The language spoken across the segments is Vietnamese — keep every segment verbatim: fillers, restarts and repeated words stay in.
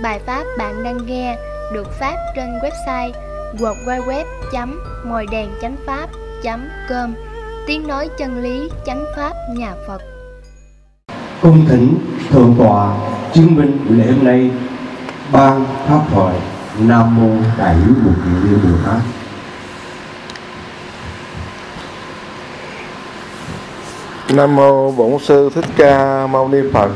Bài pháp bạn đang nghe được phát trên website w w w chấm ngồi đèn chánh pháp chấm com. Tiếng nói chân lý chánh pháp nhà Phật. Cung thỉnh thượng tọa chứng minh lễ hôm nay ban pháp thoại. Nam mô Đại Bi Bồ Đề Bồ Tát. Nam mô Bổn Sư Thích Ca Mâu Ni Phật.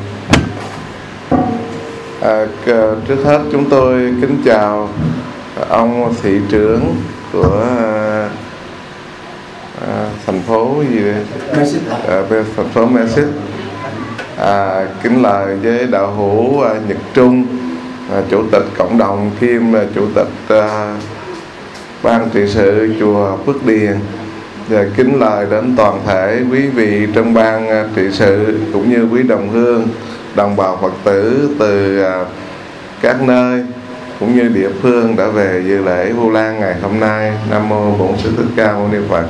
À, trước hết chúng tôi kính chào ông thị trưởng của à, thành phố gì đây? À, thành phố Mexit. À, kính lời với đạo hữu à, Nhật Trung, à, chủ tịch cộng đồng kiêm à, chủ tịch à, ban trị sự chùa Phước Điền. Và kính lời đến toàn thể quý vị trong ban à, trị sự cũng như quý đồng hương, đồng bào Phật tử từ à, các nơi cũng như địa phương đã về dự lễ Vu Lan ngày hôm nay. Nam mô Bổn Sư Thích Ca Mâu Ni Phật.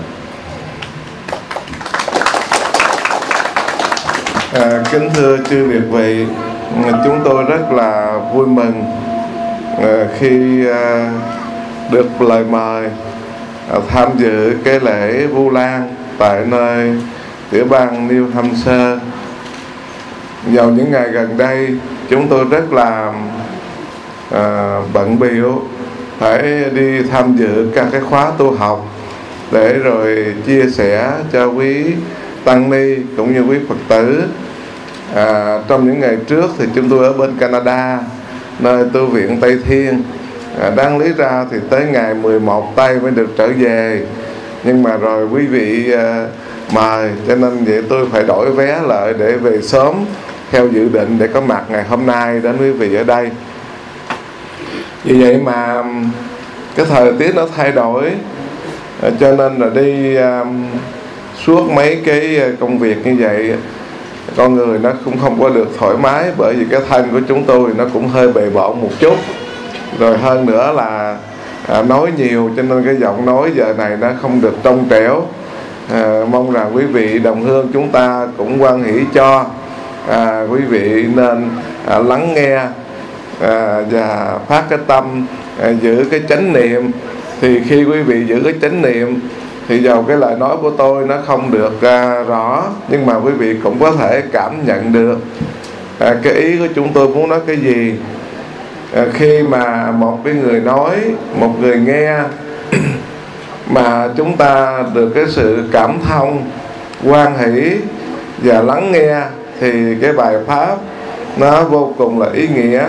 À, kính thưa chư Việt vị, chúng tôi rất là vui mừng à, khi à, được lời mời à, tham dự cái lễ Vu Lan tại nơi tiểu bang New Hampshire. Vào những ngày gần đây, chúng tôi rất là à, bận bịu phải đi tham dự các cái khóa tu học để rồi chia sẻ cho quý tăng ni cũng như quý Phật tử. À, trong những ngày trước thì chúng tôi ở bên Canada, nơi tu viện Tây Thiên. À, đáng lý ra thì tới ngày mười một tây mới được trở về, nhưng mà rồi quý vị à, mời, cho nên vậy tôi phải đổi vé lại để về sớm theo dự định để có mặt ngày hôm nay đến quý vị ở đây. Vì vậy mà cái thời tiết nó thay đổi, cho nên là đi à, suốt mấy cái công việc như vậy, con người nó cũng không có được thoải mái, bởi vì cái thân của chúng tôi nó cũng hơi bề bộn một chút. Rồi hơn nữa là à, nói nhiều, cho nên cái giọng nói giờ này nó không được trong trẻo. À, mong rằng quý vị đồng hương chúng ta cũng hoan hỷ cho. À, quý vị nên à, lắng nghe à, và phát cái tâm à, giữ cái chánh niệm. Thì khi quý vị giữ cái chánh niệm thì dầu cái lời nói của tôi nó không được à, rõ, nhưng mà quý vị cũng có thể cảm nhận được à, cái ý của chúng tôi muốn nói cái gì. À, khi mà một cái người nói, một người nghe mà chúng ta được cái sự cảm thông, hoan hỷ và lắng nghe thì cái bài pháp nó vô cùng là ý nghĩa.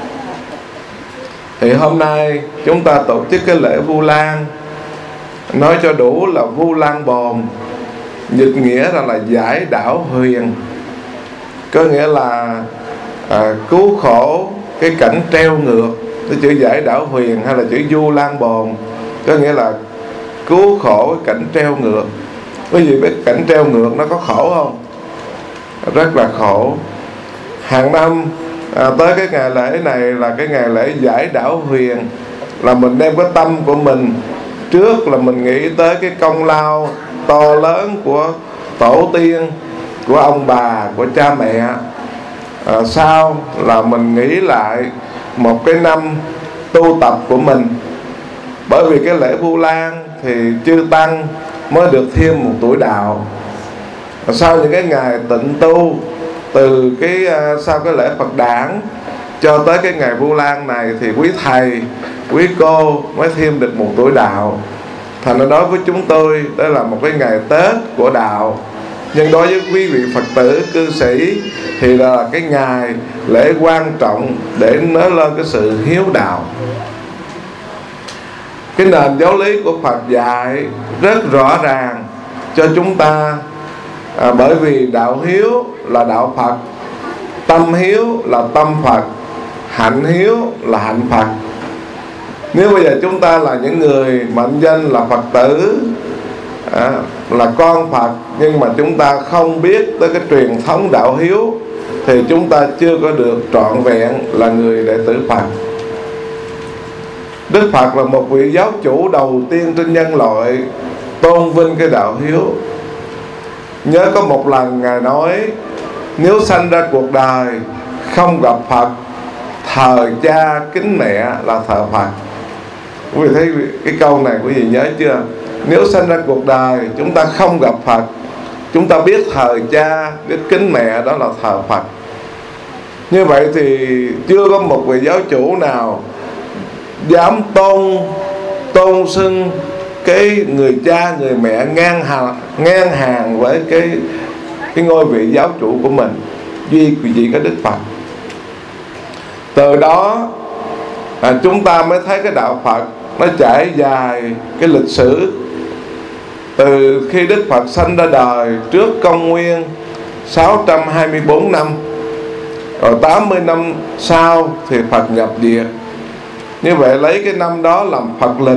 Thì hôm nay chúng ta tổ chức cái lễ Vu Lan, nói cho đủ là Vu Lan Bồn, dịch nghĩa ra là giải đảo huyền, có nghĩa là à, cứu khổ cái cảnh treo ngược. Cái chữ giải đảo huyền hay là chữ Vu Lan Bồn có nghĩa là cứu khổ cái cảnh treo ngược. Quý vị biết cảnh treo ngược nó có khổ không? Rất là khổ. Hàng năm à, tới cái ngày lễ này là cái ngày lễ giải đảo huyền, là mình đem cái tâm của mình, trước là mình nghĩ tới cái công lao to lớn của tổ tiên, của ông bà, của cha mẹ. À, sau là mình nghĩ lại một cái năm tu tập của mình. Bởi vì cái lễ Vu Lan thì chư tăng mới được thêm một tuổi đạo. À, sau những cái ngày tịnh tu, từ cái uh, sau cái lễ Phật đản cho tới cái ngày Vu Lan này thì quý thầy, quý cô mới thêm được một tuổi đạo. Thành ra đối với chúng tôi đó là một cái ngày Tết của đạo, nhưng đối với quý vị Phật tử cư sĩ thì là cái ngày lễ quan trọng để nói lên cái sự hiếu đạo. Cái nền giáo lý của Phật dạy rất rõ ràng cho chúng ta. À, bởi vì đạo hiếu là đạo Phật, tâm hiếu là tâm Phật, hạnh hiếu là hạnh Phật. Nếu bây giờ chúng ta là những người mệnh danh là Phật tử, à, là con Phật, nhưng mà chúng ta không biết tới cái truyền thống đạo hiếu thì chúng ta chưa có được trọn vẹn là người đệ tử Phật. Đức Phật là một vị giáo chủ đầu tiên trên nhân loại tôn vinh cái đạo hiếu. Nhớ có một lần Ngài nói, nếu sanh ra cuộc đời không gặp Phật thờ cha kính mẹ là thờ Phật. Quý vị thấy cái câu này quý vị nhớ chưa? Nếu sinh ra cuộc đời chúng ta không gặp Phật, chúng ta biết thờ cha, biết kính mẹ, đó là thờ Phật. Như vậy thì chưa có một vị giáo chủ nào dám tôn tôn xưng cái người cha, người mẹ ngang hàng, ngang hàng với cái cái ngôi vị giáo chủ của mình, duy chỉ có Đức Phật. Từ đó à, chúng ta mới thấy cái đạo Phật nó trải dài cái lịch sử. Từ khi Đức Phật sanh ra đời trước công nguyên sáu trăm hai mươi tư năm, rồi tám mươi năm sau thì Phật nhập diệt. Như vậy lấy cái năm đó làm Phật lịch.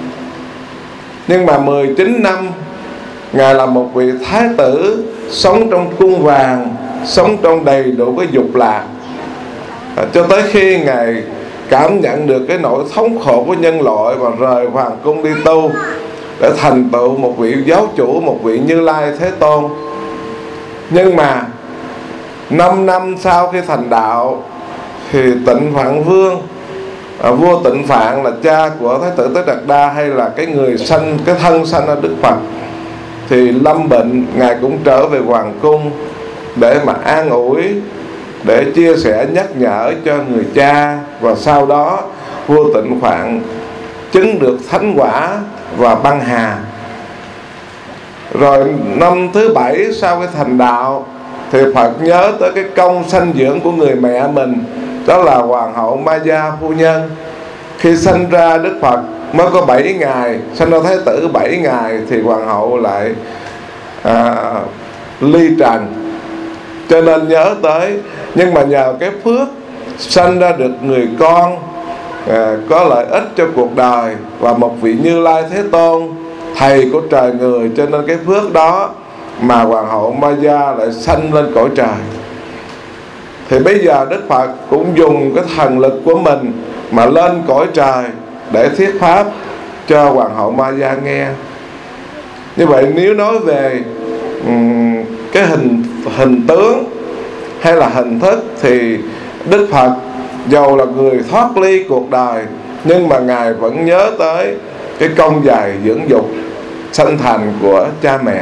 Nhưng mà mười chín năm Ngài là một vị thái tử, sống trong cung vàng, sống trong đầy đủ cái dục lạc, à, cho tới khi Ngài cảm nhận được cái nỗi thống khổ của nhân loại và rời hoàng cung đi tu, để thành tựu một vị giáo chủ, một vị Như Lai Thế Tôn. Nhưng mà năm năm sau khi thành đạo thì Tịnh Phạn Vương, à, vua Tịnh Phạn là cha của Thái tử Tất Đạt Đa, hay là cái người sanh, cái thân sanh ở Đức Phật, thì lâm bệnh. Ngài cũng trở về hoàng cung để mà an ủi, để chia sẻ nhắc nhở cho người cha. Và sau đó vua Tịnh Phạn chứng được thánh quả và băng hà. Rồi năm thứ bảy sau cái thành đạo thì Phật nhớ tới cái công sanh dưỡng của người mẹ mình, đó là Hoàng hậu Maya phu nhân. Khi sanh ra Đức Phật mới có bảy ngày, sanh ra Thái tử bảy ngày thì Hoàng hậu lại à, ly trần. Cho nên nhớ tới. Nhưng mà nhờ cái phước sanh ra được người con à, có lợi ích cho cuộc đời, và một vị Như Lai Thế Tôn, thầy của trời người, cho nên cái phước đó mà Hoàng hậu Maya lại sanh lên cõi trời. Thì bây giờ Đức Phật cũng dùng cái thần lực của mình mà lên cõi trời để thuyết pháp cho Hoàng hậu Maya nghe. Như vậy nếu nói về um, cái hình hình tướng hay là hình thức, thì Đức Phật dầu là người thoát ly cuộc đời, nhưng mà Ngài vẫn nhớ tới cái công dài dưỡng dục sanh thành của cha mẹ.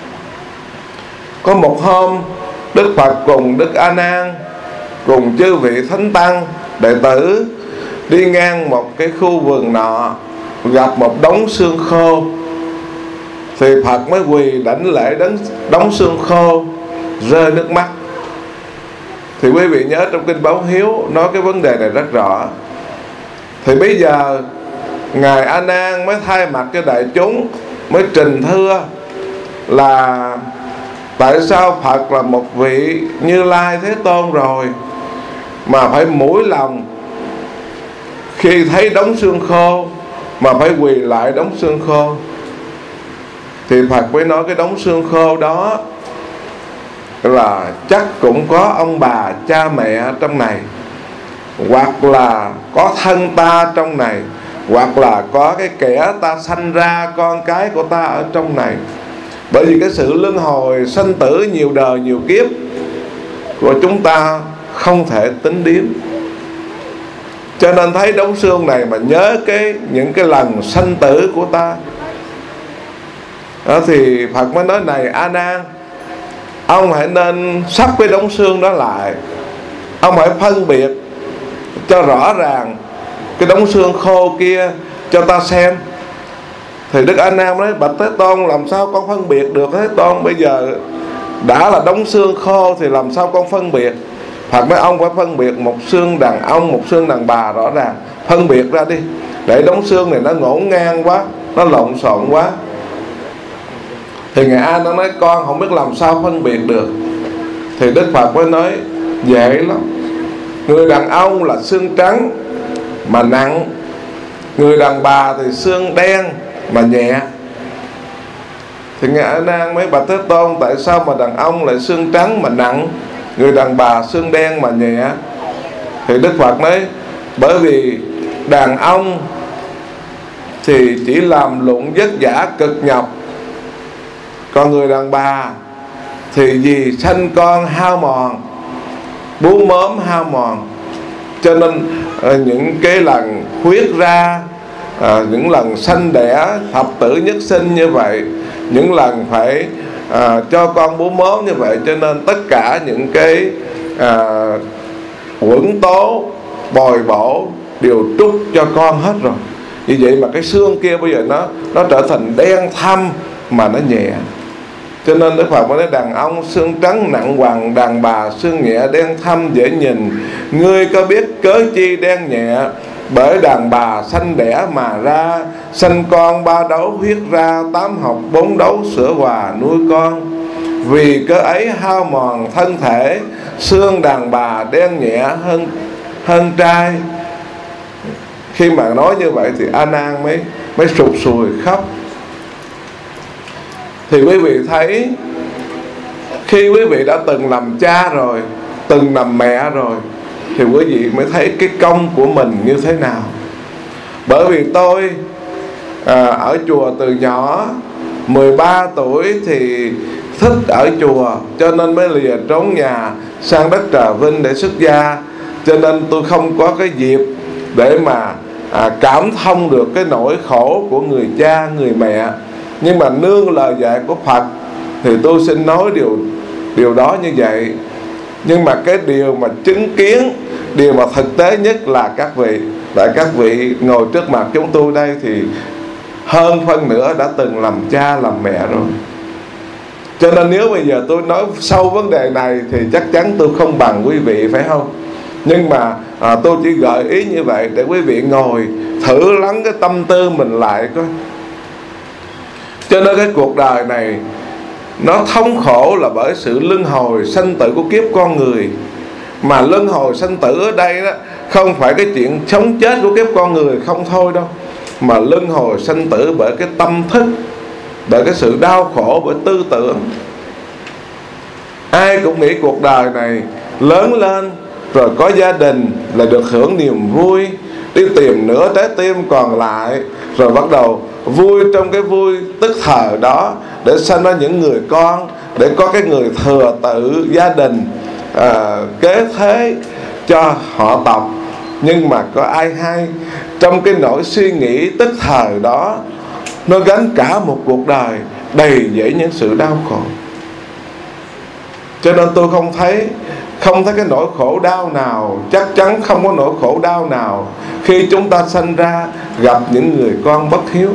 Có một hôm Đức Phật cùng Đức A Nan, cùng chư vị thánh tăng đệ tử đi ngang một cái khu vườn nọ, gặp một đống xương khô. Thì Phật mới quỳ đảnh lễ đống, đống xương khô, rơi nước mắt. Thì quý vị nhớ trong kinh Báo Hiếu nói cái vấn đề này rất rõ. Thì bây giờ Ngài A Nan mới thay mặt cho đại chúng, mới trình thưa là tại sao Phật là một vị Như Lai Thế Tôn rồi mà phải mũi lòng khi thấy đống xương khô mà phải quỳ lại đống xương khô. Thì Phật mới nói cái đống xương khô đó là chắc cũng có ông bà cha mẹ trong này, hoặc là có thân ta trong này, hoặc là có cái kẻ ta sanh ra con cái của ta ở trong này. Bởi vì cái sự luân hồi sanh tử nhiều đời nhiều kiếp của chúng ta không thể tính đếm. Cho nên thấy đống xương này mà nhớ cái những cái lần sanh tử của ta đó, thì Phật mới nói này A Nan, ông hãy nên sắp cái đống xương đó lại, ông hãy phân biệt cho rõ ràng cái đống xương khô kia cho ta xem. Thì Đức A Nan nói bạch Thế Tôn, làm sao con phân biệt được Thế Tôn? Bây giờ đã là đống xương khô thì làm sao con phân biệt? Phật nói ông phải phân biệt một xương đàn ông, một xương đàn bà rõ ràng. Phân biệt ra đi, để đống xương này nó ngổn ngang quá, nó lộn xộn quá. Thì Ngài A nó nói con không biết làm sao phân biệt được. Thì Đức Phật mới nói dễ lắm. Người đàn ông là xương trắng mà nặng, người đàn bà thì xương đen mà nhẹ. Thì Ngài A Nan mới bạch Thế Tôn, tại sao mà đàn ông lại xương trắng mà nặng, người đàn bà xương đen mà nhẹ? Thì Đức Phật nói bởi vì đàn ông thì chỉ làm lụng vất vả cực nhọc, còn người đàn bà thì vì sanh con hao mòn, bú mớm hao mòn, Cho nên à, những cái lần huyết ra, à, những lần sanh đẻ thập tử nhất sinh như vậy, những lần phải à, cho con bú mớm như vậy, cho nên tất cả những cái à, uẩn tố bồi bổ đều trút cho con hết rồi. Vì vậy mà cái xương kia bây giờ nó nó trở thành đen thâm mà nó nhẹ. Cho nên Đức Phật mới nói đàn ông xương trắng nặng hoàng, đàn bà xương nhẹ đen thâm dễ nhìn. Ngươi có biết cớ chi đen nhẹ? Bởi đàn bà sanh đẻ mà ra, sanh con ba đấu huyết ra, tám học bốn đấu sữa hòa nuôi con. Vì cớ ấy hao mòn thân thể, xương đàn bà đen nhẹ hơn hơn trai. Khi mà nói như vậy thì A Nan mới mới sụt sùi khóc. Thì quý vị thấy, khi quý vị đã từng làm cha rồi, từng làm mẹ rồi, thì quý vị mới thấy cái công của mình như thế nào. Bởi vì tôi à, ở chùa từ nhỏ, mười ba tuổi thì thích ở chùa, cho nên mới lìa trốn nhà sang đất Trà Vinh để xuất gia. Cho nên tôi không có cái dịp để mà à, cảm thông được cái nỗi khổ của người cha, người mẹ. Nhưng mà nương lời dạy của Phật thì tôi xin nói điều điều đó như vậy. Nhưng mà cái điều mà chứng kiến, điều mà thực tế nhất là các vị. Tại các vị ngồi trước mặt chúng tôi đây thì hơn phân nửa đã từng làm cha, làm mẹ rồi. Cho nên nếu bây giờ tôi nói sâu vấn đề này thì chắc chắn tôi không bằng quý vị, phải không? Nhưng mà à, tôi chỉ gợi ý như vậy để quý vị ngồi thử lắng cái tâm tư mình lại coi. Cho nên cái cuộc đời này nó thống khổ là bởi sự luân hồi sanh tử của kiếp con người. Mà luân hồi sanh tử ở đây đó không phải cái chuyện sống chết của kiếp con người không thôi đâu, mà luân hồi sanh tử bởi cái tâm thức, bởi cái sự đau khổ, bởi tư tưởng. Ai cũng nghĩ cuộc đời này lớn lên rồi có gia đình là được hưởng niềm vui, đi tìm nửa trái tim còn lại, rồi bắt đầu vui trong cái vui tức thời đó để sanh ra những người con, để có cái người thừa tự gia đình à, kế thế cho họ tộc. Nhưng mà có ai hay trong cái nỗi suy nghĩ tức thời đó, nó gánh cả một cuộc đời đầy dẫy những sự đau khổ. Cho nên tôi không thấy Không thấy cái nỗi khổ đau nào, chắc chắn không có nỗi khổ đau nào khi chúng ta sanh ra gặp những người con bất hiếu.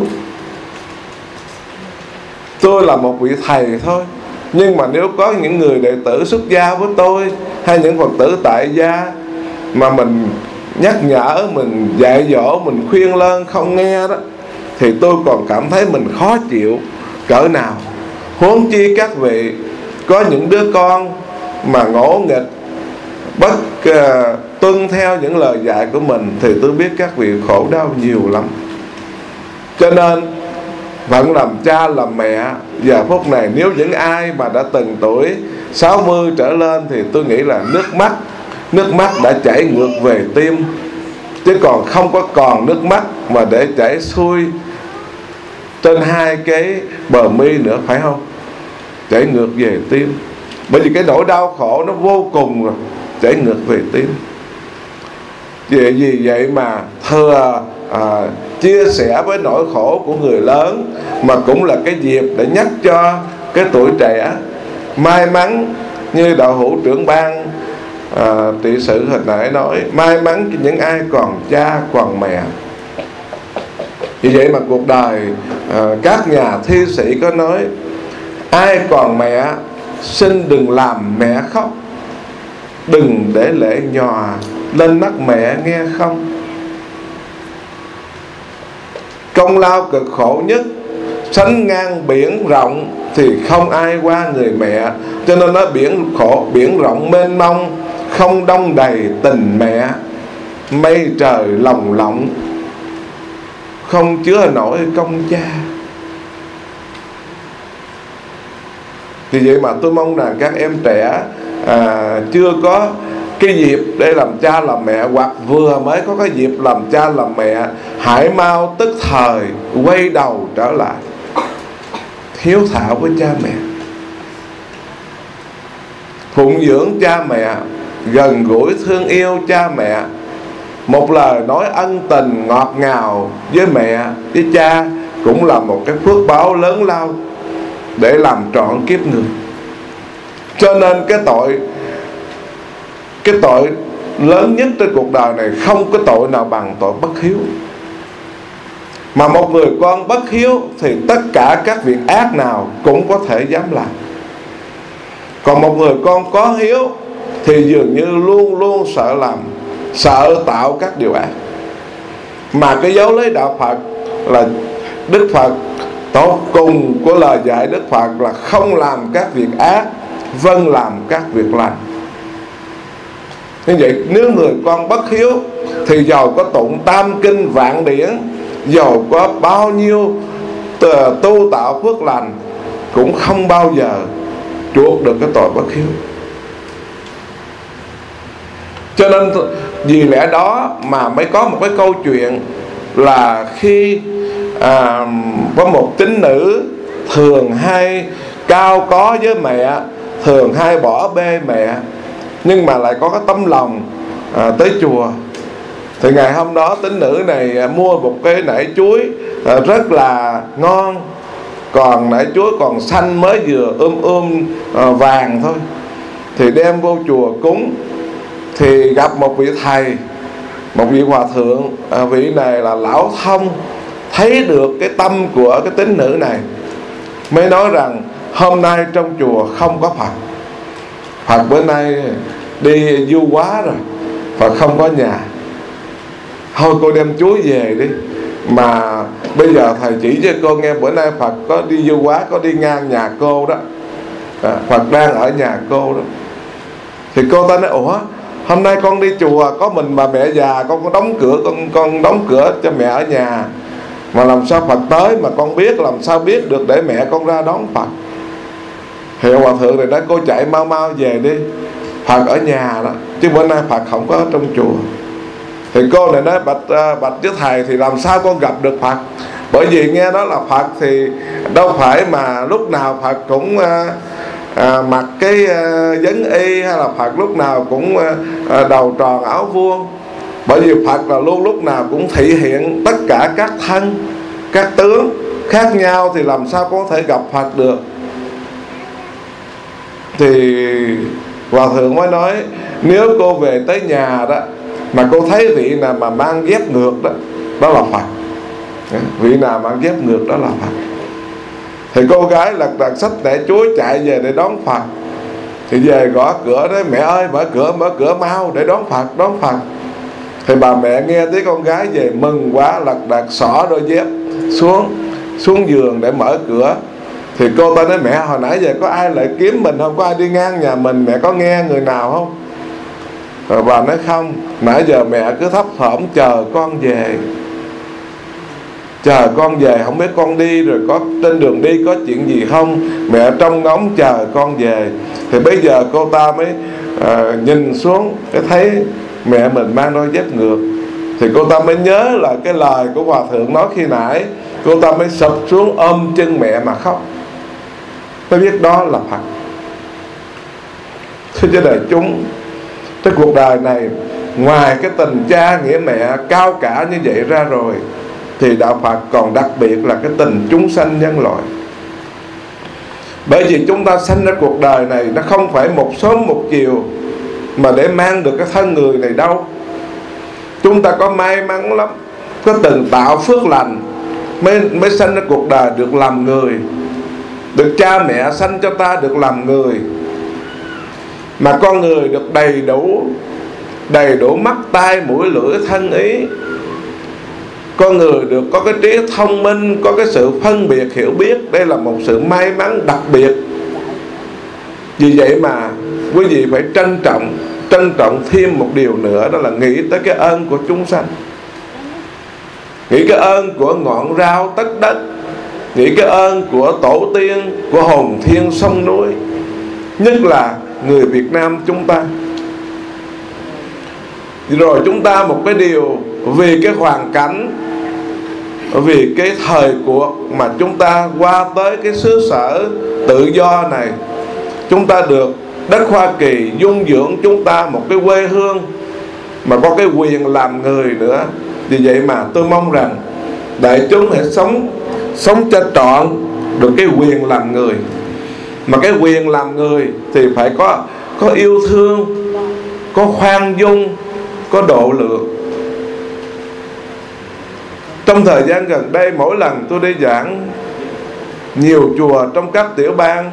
Tôi là một vị thầy thôi, nhưng mà nếu có những người đệ tử xuất gia với tôi, hay những Phật tử tại gia mà mình nhắc nhở, mình dạy dỗ, mình khuyên lơn không nghe đó, thì tôi còn cảm thấy mình khó chịu cỡ nào. Huống chi các vị có những đứa con mà ngỗ nghịch, bất uh, tuân theo những lời dạy của mình, thì tôi biết các vị khổ đau nhiều lắm. Cho nên vẫn làm cha làm mẹ giờ phút này, nếu những ai mà đã từng tuổi sáu mươi trở lên, thì tôi nghĩ là nước mắt Nước mắt đã chảy ngược về tim, chứ còn không có còn nước mắt mà để chảy xuôi trên hai cái bờ mi nữa, phải không? Chảy ngược về tim. Bởi vì cái nỗi đau khổ nó vô cùng rồi, chảy ngược về tim. Vì, vì vậy mà thưa à, chia sẻ với nỗi khổ của người lớn, mà cũng là cái dịp để nhắc cho cái tuổi trẻ may mắn, như đạo hữu trưởng ban à, trị sự hồi nãy nói, may mắn cho những ai còn cha còn mẹ. Vì vậy mà cuộc đời à, các nhà thi sĩ có nói, ai còn mẹ xin đừng làm mẹ khóc, đừng để lệ nhòa lên mắt mẹ nghe không. Công lao cực khổ nhất sánh ngang biển rộng thì không ai qua người mẹ. Cho nên nó biển khổ, biển rộng mênh mông, không đong đầy tình mẹ. Mây trời lồng lộng, không chứa nổi công cha. Vì vậy mà tôi mong rằng các em trẻ à, chưa có cái dịp để làm cha làm mẹ, hoặc vừa mới có cái dịp làm cha làm mẹ, hãy mau tức thời quay đầu trở lại, hiếu thảo với cha mẹ, phụng dưỡng cha mẹ, gần gũi thương yêu cha mẹ, một lời nói ân tình ngọt ngào với mẹ, với cha cũng là một cái phước báo lớn lao để làm trọn kiếp người. Cho nên cái tội Cái tội lớn nhất trên cuộc đời này không có tội nào bằng tội bất hiếu. Mà một người con bất hiếu thì tất cả các việc ác nào cũng có thể dám làm. Còn một người con có hiếu thì dường như luôn luôn sợ làm, sợ tạo các điều ác. Mà cái dấu lấy đạo Phật là Đức Phật tột cùng của lời dạy Đức Phật là không làm các việc ác, vâng làm các việc lành. Như vậy nếu người con bất hiếu thì dầu có tụng tam kinh vạn điển, dầu có bao nhiêu tu tạo phước lành cũng không bao giờ chuộc được cái tội bất hiếu. Cho nên vì lẽ đó mà mới có một cái câu chuyện là khi à, có một tín nữ thường hay cao có với mẹ, thường hay bỏ bê mẹ, nhưng mà lại có cái tấm lòng à, tới chùa. Thì ngày hôm đó tín nữ này à, mua một cái nải chuối à, rất là ngon, còn nải chuối còn xanh mới vừa um um à, vàng thôi, thì đem vô chùa cúng. Thì gặp một vị thầy, một vị hòa thượng, à, vị này là lão thông, thấy được cái tâm của cái tín nữ này, mới nói rằng hôm nay trong chùa không có Phật, Phật bữa nay đi du quá rồi, Phật không có nhà. Thôi cô đem chuối về đi, mà bây giờ thầy chỉ cho cô nghe bữa nay Phật có đi du quá, có đi ngang nhà cô đó, à, Phật đang ở nhà cô đó. Thì cô ta nói ủa, hôm nay con đi chùa có mình bà mẹ già, con có đóng cửa, con con đóng cửa cho mẹ ở nhà, mà làm sao Phật tới mà con biết, làm sao biết được để mẹ con ra đón Phật. Thì hòa thượng này nói cô chạy mau mau về đi, Phật ở nhà đó, chứ bữa nay Phật không có ở trong chùa. Thì cô này nói bạch bạch với thầy, thì làm sao con gặp được Phật? Bởi vì nghe nói là Phật thì đâu phải mà lúc nào Phật cũng à, à, mặc cái à, vấn y, hay là Phật lúc nào cũng à, đầu tròn áo vuông. Bởi vì Phật là luôn lúc nào cũng thị hiện tất cả các thân, các tướng khác nhau, thì làm sao có thể gặp Phật được. Thì hòa thượng mới nói nếu cô về tới nhà đó mà cô thấy vị nào mà mang dép ngược đó, đó là Phật. Vị nào mang dép ngược đó là Phật. Thì cô gái lật đật xách nải chuối chạy về để đón Phật. Thì về gõ cửa đấy, mẹ ơi mở cửa, mở cửa mau để đón Phật, đón Phật. Thì bà mẹ nghe thấy con gái về mừng quá, lật đật xỏ đôi dép xuống xuống giường để mở cửa. Thì cô ta nói mẹ hồi nãy giờ có ai lại kiếm mình không, có ai đi ngang nhà mình, mẹ có nghe người nào không? Rồi bà nói không, nãy giờ mẹ cứ thấp thỏm chờ con về, chờ con về, không biết con đi rồi có trên đường đi có chuyện gì không, mẹ trông ngóng chờ con về. Thì bây giờ cô ta mới uh, nhìn xuống cái thấy mẹ mình mang đôi dép ngược. Thì cô ta mới nhớ là cái lời của hòa thượng nói khi nãy. Cô ta mới sụp xuống ôm chân mẹ mà khóc. Tôi biết đó là Phật. Thưa cho đời chúng, cái cuộc đời này ngoài cái tình cha nghĩa mẹ cao cả như vậy ra rồi, thì đạo Phật còn đặc biệt là cái tình chúng sanh nhân loại. Bởi vì chúng ta sanh ra cuộc đời này nó không phải một sớm một chiều mà để mang được cái thân người này đâu. Chúng ta có may mắn lắm, có từng tạo phước lành mới, mới sanh ra cuộc đời được làm người, được cha mẹ sanh cho ta được làm người. Mà con người được đầy đủ, đầy đủ mắt tai mũi lưỡi thân ý. Con người được có cái trí thông minh, có cái sự phân biệt hiểu biết. Đây là một sự may mắn đặc biệt. Vì vậy mà quý vị phải trân trọng, trân trọng thêm một điều nữa, đó là nghĩ tới cái ơn của chúng sanh. Nghĩ cái ơn của ngọn rau tất đất, nghĩ cái ơn của tổ tiên, của hồn thiên sông núi, nhất là người Việt Nam chúng ta. Rồi chúng ta một cái điều, vì cái hoàn cảnh, vì cái thời cuộc mà chúng ta qua tới cái xứ sở tự do này, chúng ta được đất Hoa Kỳ dung dưỡng chúng ta một cái quê hương mà có cái quyền làm người nữa. Vì vậy mà tôi mong rằng đại chúng hãy sống sống cho trọn được cái quyền làm người. Mà cái quyền làm người thì phải có có yêu thương, có khoan dung, có độ lượng. Trong thời gian gần đây, mỗi lần tôi đi giảng nhiều chùa trong các tiểu bang,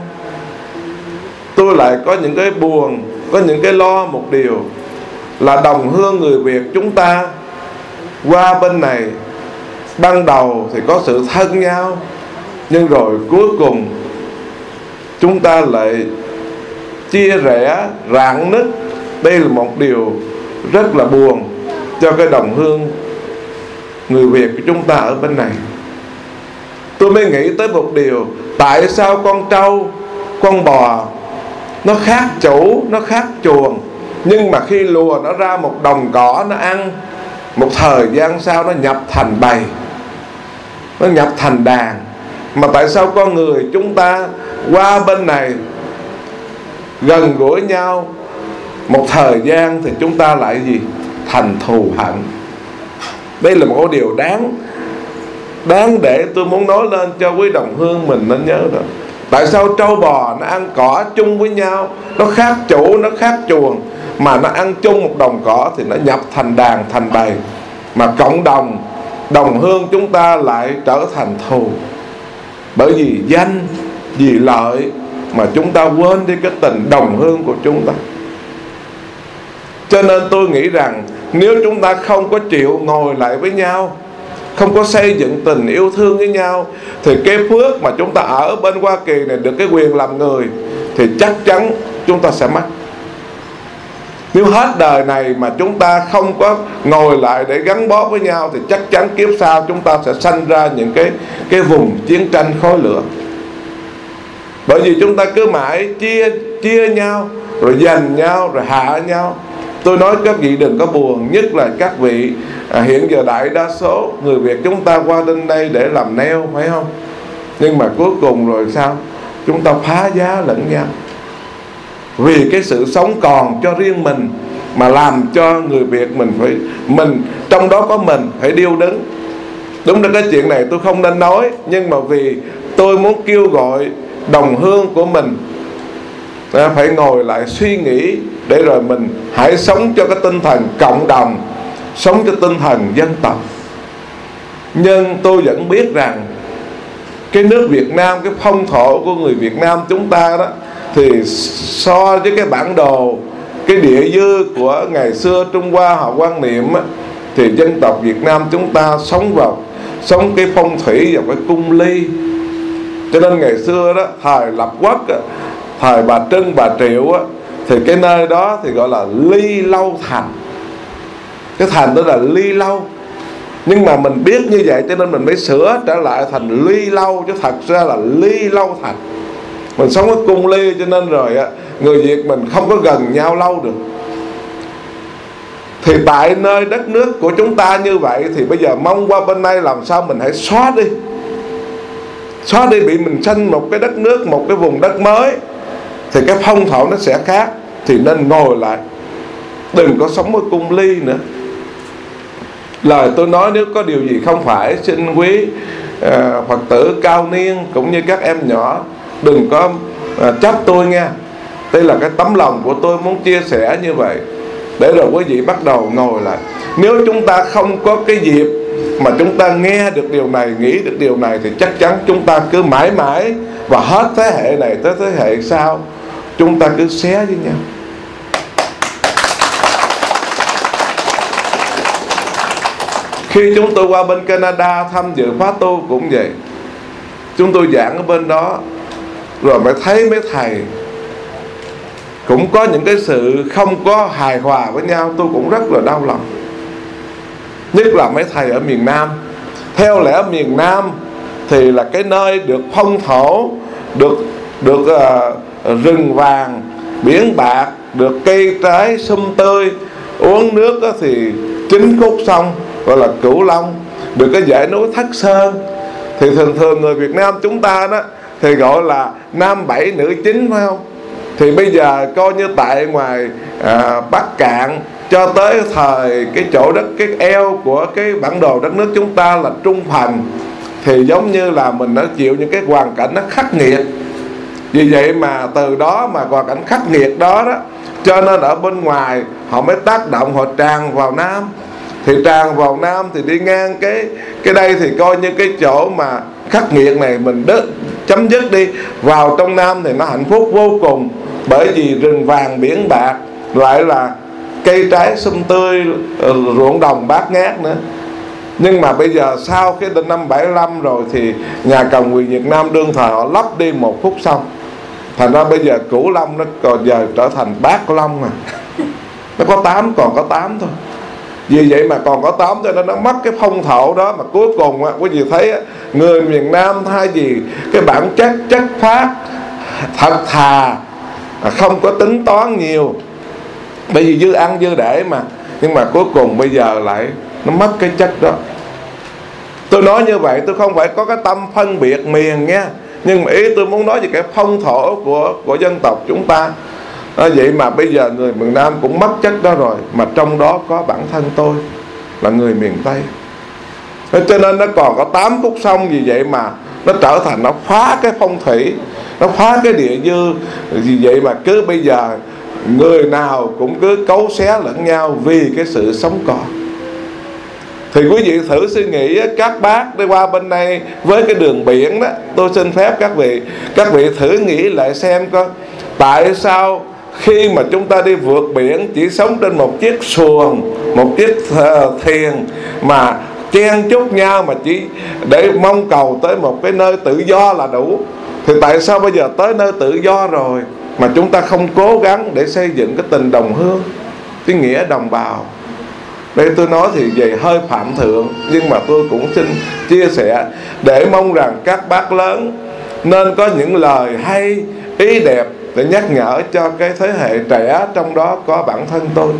tôi lại có những cái buồn, có những cái lo một điều là đồng hương người Việt chúng ta qua bên này, ban đầu thì có sự thân nhau, nhưng rồi cuối cùng chúng ta lại chia rẽ, rạn nứt. Đây là một điều rất là buồn cho cái đồng hương người Việt của chúng ta ở bên này. Tôi mới nghĩ tới một điều, tại sao con trâu, con bò nó khác chủ, nó khác chuồng, nhưng mà khi lùa nó ra một đồng cỏ nó ăn, một thời gian sau nó nhập thành bầy, nó nhập thành đàn. Mà tại sao con người chúng ta qua bên này gần gũi nhau một thời gian thì chúng ta lại gì? Thành thù hận. Đây là một điều đáng Đáng để tôi muốn nói lên cho quý đồng hương mình nên nhớ đó. Tại sao trâu bò nó ăn cỏ chung với nhau, nó khác chủ, nó khác chuồng, mà nó ăn chung một đồng cỏ thì nó nhập thành đàn, thành bầy. Mà cộng đồng, đồng hương chúng ta lại trở thành thù. Bởi vì danh, vì lợi mà chúng ta quên đi cái tình đồng hương của chúng ta. Cho nên tôi nghĩ rằng nếu chúng ta không có chịu ngồi lại với nhau, không có xây dựng tình yêu thương với nhau, thì cái phước mà chúng ta ở bên Hoa Kỳ này được cái quyền làm người thì chắc chắn chúng ta sẽ mất. Nếu hết đời này mà chúng ta không có ngồi lại để gắn bó với nhau thì chắc chắn kiếp sau chúng ta sẽ sanh ra những cái, cái vùng chiến tranh khói lửa. Bởi vì chúng ta cứ mãi chia, chia nhau, rồi giành nhau, rồi hạ nhau. Tôi nói các vị đừng có buồn, nhất là các vị à, hiện giờ đại đa số người Việt chúng ta qua đến đây để làm neo, phải không? Nhưng mà cuối cùng rồi sao? Chúng ta phá giá lẫn nhau vì cái sự sống còn cho riêng mình, mà làm cho người Việt mình phải, mình trong đó có mình phải điêu đứng. Đúng là cái chuyện này tôi không nên nói, nhưng mà vì tôi muốn kêu gọi đồng hương của mình phải ngồi lại suy nghĩ, để rồi mình hãy sống cho cái tinh thần cộng đồng, sống cho tinh thần dân tộc. Nhưng tôi vẫn biết rằng cái nước Việt Nam, cái phong thổ của người Việt Nam chúng ta đó, thì so với cái bản đồ, cái địa dư của ngày xưa Trung Hoa họ quan niệm á, thì dân tộc Việt Nam chúng ta sống vào sống cái phong thủy vào cái cung ly. Cho nên ngày xưa đó, thời lập quốc á, thời bà Trưng, bà Triệu á, thì cái nơi đó thì gọi là Ly Lâu Thành. Cái thành đó là Ly Lâu. Nhưng mà mình biết như vậy cho nên mình mới sửa trở lại thành Ly Lâu, chứ thật ra là Ly Lâu Thành. Mình sống ở cung ly cho nên rồi á, người Việt mình không có gần nhau lâu được. Thì tại nơi đất nước của chúng ta như vậy, thì bây giờ mong qua bên đây làm sao mình hãy xóa đi, xóa đi, bị mình sanh một cái đất nước, một cái vùng đất mới, thì cái phong thổ nó sẽ khác. Thì nên ngồi lại, đừng có sống ở cung ly nữa. Lời tôi nói nếu có điều gì không phải, xin quý uh, Phật tử cao niên cũng như các em nhỏ đừng có uh, trách tôi nha. Đây là cái tấm lòng của tôi muốn chia sẻ như vậy, để rồi quý vị bắt đầu ngồi lại. Nếu chúng ta không có cái dịp mà chúng ta nghe được điều này, nghĩ được điều này, thì chắc chắn chúng ta cứ mãi mãi, và hết thế hệ này tới thế hệ sau, chúng ta cứ xé với nhau. Khi chúng tôi qua bên Canada thăm dự khóa tu cũng vậy. Chúng tôi giảng ở bên đó, rồi mới thấy mấy thầy cũng có những cái sự không có hài hòa với nhau. Tôi cũng rất là đau lòng. Nhất là mấy thầy ở miền Nam. Theo lẽ ở miền Nam thì là cái nơi được phong thổ, được, được uh, rừng vàng, biển bạc, được cây trái sum tươi, uống nước thì chín khúc sông, gọi là Cửu Long, được cái dãy núi Thất Sơn. Thì thường thường người Việt Nam chúng ta đó thì gọi là nam bảy nữ chín, phải không? Thì bây giờ coi như tại ngoài à, Bắc Cạn cho tới thời cái chỗ đất, cái eo của cái bản đồ đất nước chúng ta là trung thành, thì giống như là mình đã chịu những cái hoàn cảnh nó khắc nghiệt. Vì vậy mà từ đó mà hoàn cảnh khắc nghiệt đó đó, cho nên ở bên ngoài họ mới tác động, họ tràn vào Nam. Thì tràn vào Nam thì đi ngang cái cái đây thì coi như cái chỗ mà khắc nghiệt này mình đứt, chấm dứt đi. Vào trong Nam thì nó hạnh phúc vô cùng, bởi vì rừng vàng biển bạc, lại là cây trái sum tươi, ruộng đồng bát ngát nữa. Nhưng mà bây giờ sau cái năm bảy mươi lăm rồi thì nhà cầm quyền Việt Nam đương thời họ lấp đi một khúc sông, thành ra bây giờ Cửu Long nó còn giờ trở thành Bát Long mà. Nó có tám, còn có tám thôi. Vì vậy mà còn có tám cho nên nó mất cái phong thổ đó. Mà cuối cùng á, quý vị thấy á, người miền Nam thay vì cái bản chất chất phát, thật thà, không có tính toán nhiều, bởi vì dư ăn dư để mà, nhưng mà cuối cùng bây giờ lại nó mất cái chất đó. Tôi nói như vậy tôi không phải có cái tâm phân biệt miền nha, nhưng mà ý tôi muốn nói về cái phong thổ của, của dân tộc chúng ta. À, vậy mà bây giờ người miền Nam cũng mất chất đó rồi, mà trong đó có bản thân tôi là người miền Tây. Cho nên nó còn có tám khúc sông, vì vậy mà nó trở thành, nó phá cái phong thủy, nó phá cái địa dư. Vì vậy mà cứ bây giờ người nào cũng cứ cấu xé lẫn nhau vì cái sự sống còn. Thì quý vị thử suy nghĩ, các bác đi qua bên đây với cái đường biển đó, tôi xin phép các vị Các vị thử nghĩ lại xem coi, tại sao khi mà chúng ta đi vượt biển chỉ sống trên một chiếc xuồng, một chiếc thuyền mà chen chúc nhau, mà chỉ để mong cầu tới một cái nơi tự do là đủ. Thì tại sao bây giờ tới nơi tự do rồi mà chúng ta không cố gắng để xây dựng cái tình đồng hương, cái nghĩa đồng bào? Đây tôi nói thì về hơi phạm thượng, nhưng mà tôi cũng xin chia sẻ để mong rằng các bác lớn nên có những lời hay, ý đẹp để nhắc nhở cho cái thế hệ trẻ, trong đó có bản thân tôi.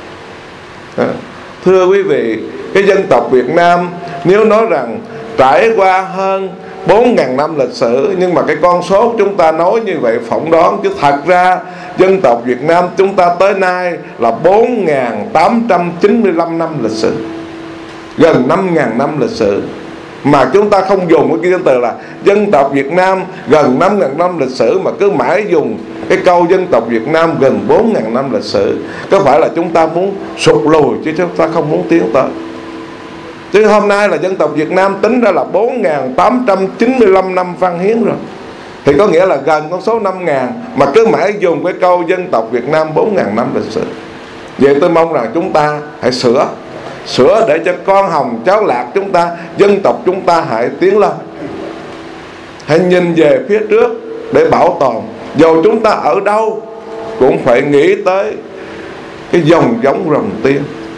À, thưa quý vị, cái dân tộc Việt Nam nếu nói rằng trải qua hơn bốn nghìn năm lịch sử, nhưng mà cái con số chúng ta nói như vậy phỏng đoán, chứ thật ra dân tộc Việt Nam chúng ta tới nay là bốn nghìn tám trăm chín mươi lăm năm lịch sử, gần năm nghìn năm lịch sử. Mà chúng ta không dùng cái danh từ là dân tộc Việt Nam gần năm nghìn năm lịch sử, mà cứ mãi dùng cái câu dân tộc Việt Nam gần bốn nghìn năm lịch sử. Có phải là chúng ta muốn sụt lùi, chứ chúng ta không muốn tiến tới. Chứ hôm nay là dân tộc Việt Nam tính ra là bốn nghìn tám trăm chín mươi lăm năm văn hiến rồi, thì có nghĩa là gần con số năm nghìn, mà cứ mãi dùng cái câu dân tộc Việt Nam bốn nghìn năm lịch sử. Vậy tôi mong rằng chúng ta hãy sửa Sửa để cho con hồng cháu lạc chúng ta, dân tộc chúng ta hãy tiến lên, hãy nhìn về phía trước để bảo tồn. Dù chúng ta ở đâu cũng phải nghĩ tới cái dòng giống rồng tiên.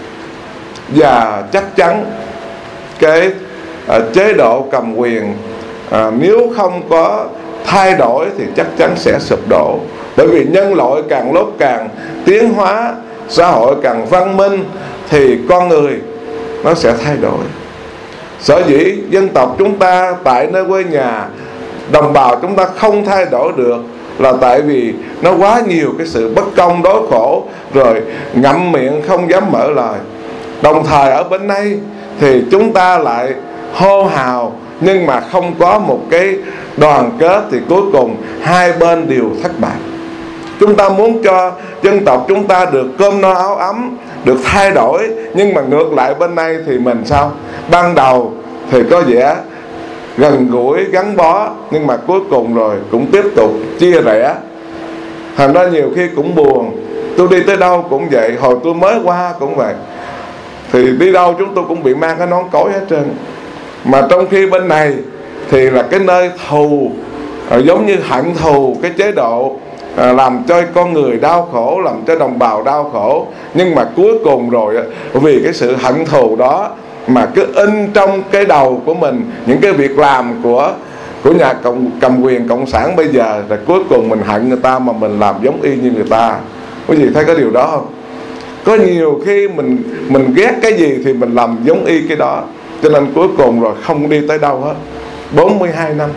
Và chắc chắn cái à, chế độ cầm quyền à, nếu không có thay đổi thì chắc chắn sẽ sụp đổ. Bởi vì nhân loại càng lúc càng tiến hóa, xã hội càng văn minh, thì con người nó sẽ thay đổi. Sở dĩ dân tộc chúng ta tại nơi quê nhà, đồng bào chúng ta không thay đổi được là tại vì nó quá nhiều cái sự bất công đói khổ, rồi ngậm miệng không dám mở lời. Đồng thời ở bên đây thì chúng ta lại hô hào, nhưng mà không có một cái đoàn kết, thì cuối cùng hai bên đều thất bại. Chúng ta muốn cho dân tộc chúng ta được cơm no áo ấm, được thay đổi, nhưng mà ngược lại bên đây thì mình sao? Ban đầu thì có vẻ gần gũi, gắn bó, nhưng mà cuối cùng rồi cũng tiếp tục chia rẽ. Thành ra nhiều khi cũng buồn. Tôi đi tới đâu cũng vậy, hồi tôi mới qua cũng vậy. Thì đi đâu chúng tôi cũng bị mang cái nón cối hết trơn. Mà trong khi bên này thì là cái nơi thù, giống như hận thù cái chế độ, À, làm cho con người đau khổ, làm cho đồng bào đau khổ. Nhưng mà cuối cùng rồi vì cái sự hận thù đó mà cứ in trong cái đầu của mình những cái việc làm của của nhà cộng, cầm quyền cộng sản bây giờ, rồi cuối cùng mình hận người ta mà mình làm giống y như người ta. Quý vị thấy có điều đó không? Có nhiều khi mình mình ghét cái gì thì mình làm giống y cái đó, cho nên cuối cùng rồi không đi tới đâu hết. Bốn mươi hai năm.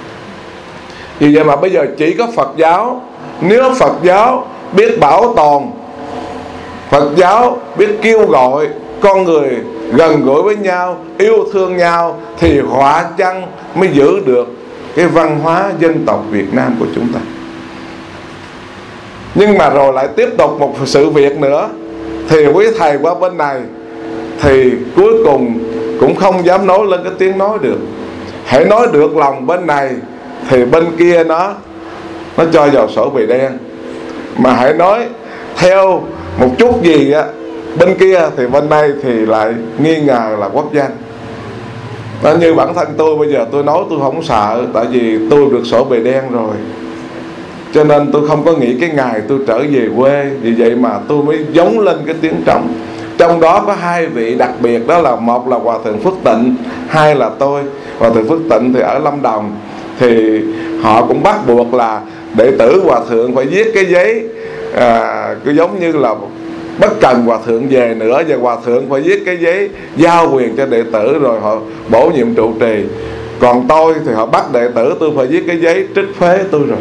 Vì vậy mà bây giờ chỉ có Phật giáo, nếu Phật giáo biết bảo tồn Phật giáo biết kêu gọi con người gần gũi với nhau, yêu thương nhau, thì họa chăng mới giữ được cái văn hóa dân tộc Việt Nam của chúng ta. Nhưng mà rồi lại tiếp tục một sự việc nữa, thì quý thầy qua bên này thì cuối cùng cũng không dám nói lên cái tiếng nói được. Hãy nói được lòng bên này thì bên kia nó nó cho vào sổ bì đen. Mà hãy nói theo một chút gì á bên kia thì bên đây thì lại nghi ngờ là quốc danh. Nó như bản thân tôi bây giờ tôi nói tôi không sợ, tại vì tôi được sổ bì đen rồi, cho nên tôi không có nghĩ cái ngày tôi trở về quê. Vì vậy mà tôi mới giống lên cái tiếng trống. Trong đó có hai vị đặc biệt, đó là một là Hòa Thượng Phước Tịnh, hai là tôi. Hòa Thượng Phước Tịnh thì ở Lâm Đồng, thì họ cũng bắt buộc là đệ tử Hòa Thượng phải viết cái giấy, à, cứ giống như là bất cần Hòa Thượng về nữa, và Hòa Thượng phải viết cái giấy giao quyền cho đệ tử rồi họ bổ nhiệm trụ trì. Còn tôi thì họ bắt đệ tử tôi phải viết cái giấy trích phế tôi rồi.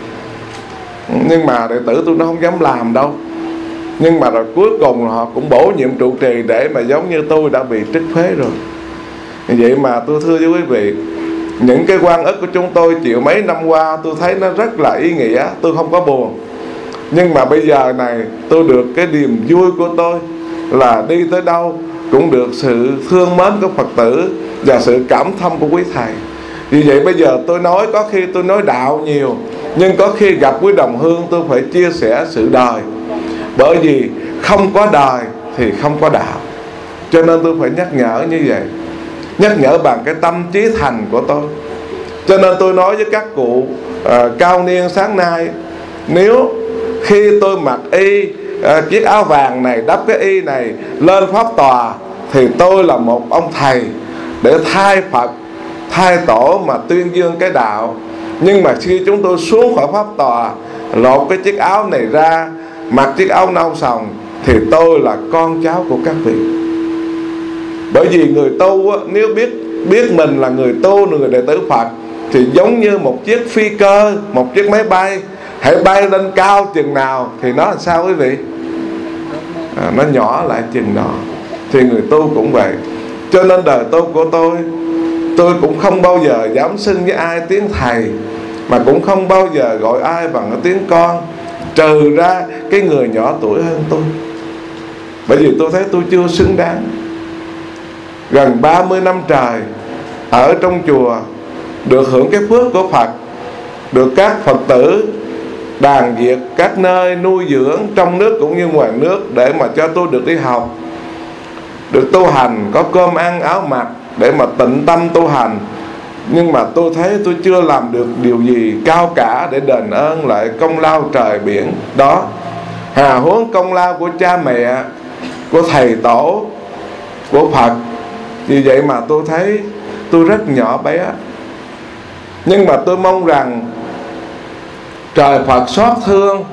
Nhưng mà đệ tử tôi nó không dám làm đâu. Nhưng mà rồi cuối cùng họ cũng bổ nhiệm trụ trì để mà giống như tôi đã bị trích phế rồi. Vậy mà tôi thưa với quý vị, những cái oan ức của chúng tôi chịu mấy năm qua, tôi thấy nó rất là ý nghĩa, tôi không có buồn. Nhưng mà bây giờ này tôi được cái niềm vui của tôi là đi tới đâu cũng được sự thương mến của Phật tử và sự cảm thông của quý thầy. Vì vậy bây giờ tôi nói, có khi tôi nói đạo nhiều, nhưng có khi gặp quý đồng hương tôi phải chia sẻ sự đời. Bởi vì không có đời thì không có đạo. Cho nên tôi phải nhắc nhở như vậy, nhắc nhở bằng cái tâm trí thành của tôi. Cho nên tôi nói với các cụ uh, cao niên sáng nay, nếu khi tôi mặc y uh, chiếc áo vàng này, đắp cái y này lên pháp tòa, thì tôi là một ông thầy để thay Phật, thay tổ mà tuyên dương cái đạo. Nhưng mà khi chúng tôi xuống khỏi pháp tòa, lột cái chiếc áo này ra, mặc chiếc áo nâu sòng, thì tôi là con cháu của các vị. Bởi vì người tu á, nếu biết biết mình là người tu, người đệ tử Phật, thì giống như một chiếc phi cơ, một chiếc máy bay, hãy bay lên cao chừng nào thì nó là sao quý vị? À, nó nhỏ lại chừng đó. Thì người tu cũng vậy. Cho nên đời tu của tôi, tôi cũng không bao giờ dám xưng với ai tiếng thầy, mà cũng không bao giờ gọi ai bằng cái tiếng con, trừ ra cái người nhỏ tuổi hơn tôi. Bởi vì tôi thấy tôi chưa xứng đáng. Gần ba mươi năm trời ở trong chùa, được hưởng cái phước của Phật, được các Phật tử đàn Việt các nơi nuôi dưỡng, trong nước cũng như ngoài nước, để mà cho tôi được đi học, được tu hành, có cơm ăn áo mặc để mà tịnh tâm tu hành. Nhưng mà tôi thấy tôi chưa làm được điều gì cao cả để đền ơn lại công lao trời biển đó. Hà huống công lao của cha mẹ, của thầy tổ, của Phật. Vì vậy mà tôi thấy tôi rất nhỏ bé. Nhưng mà tôi mong rằng trời Phật xót thương,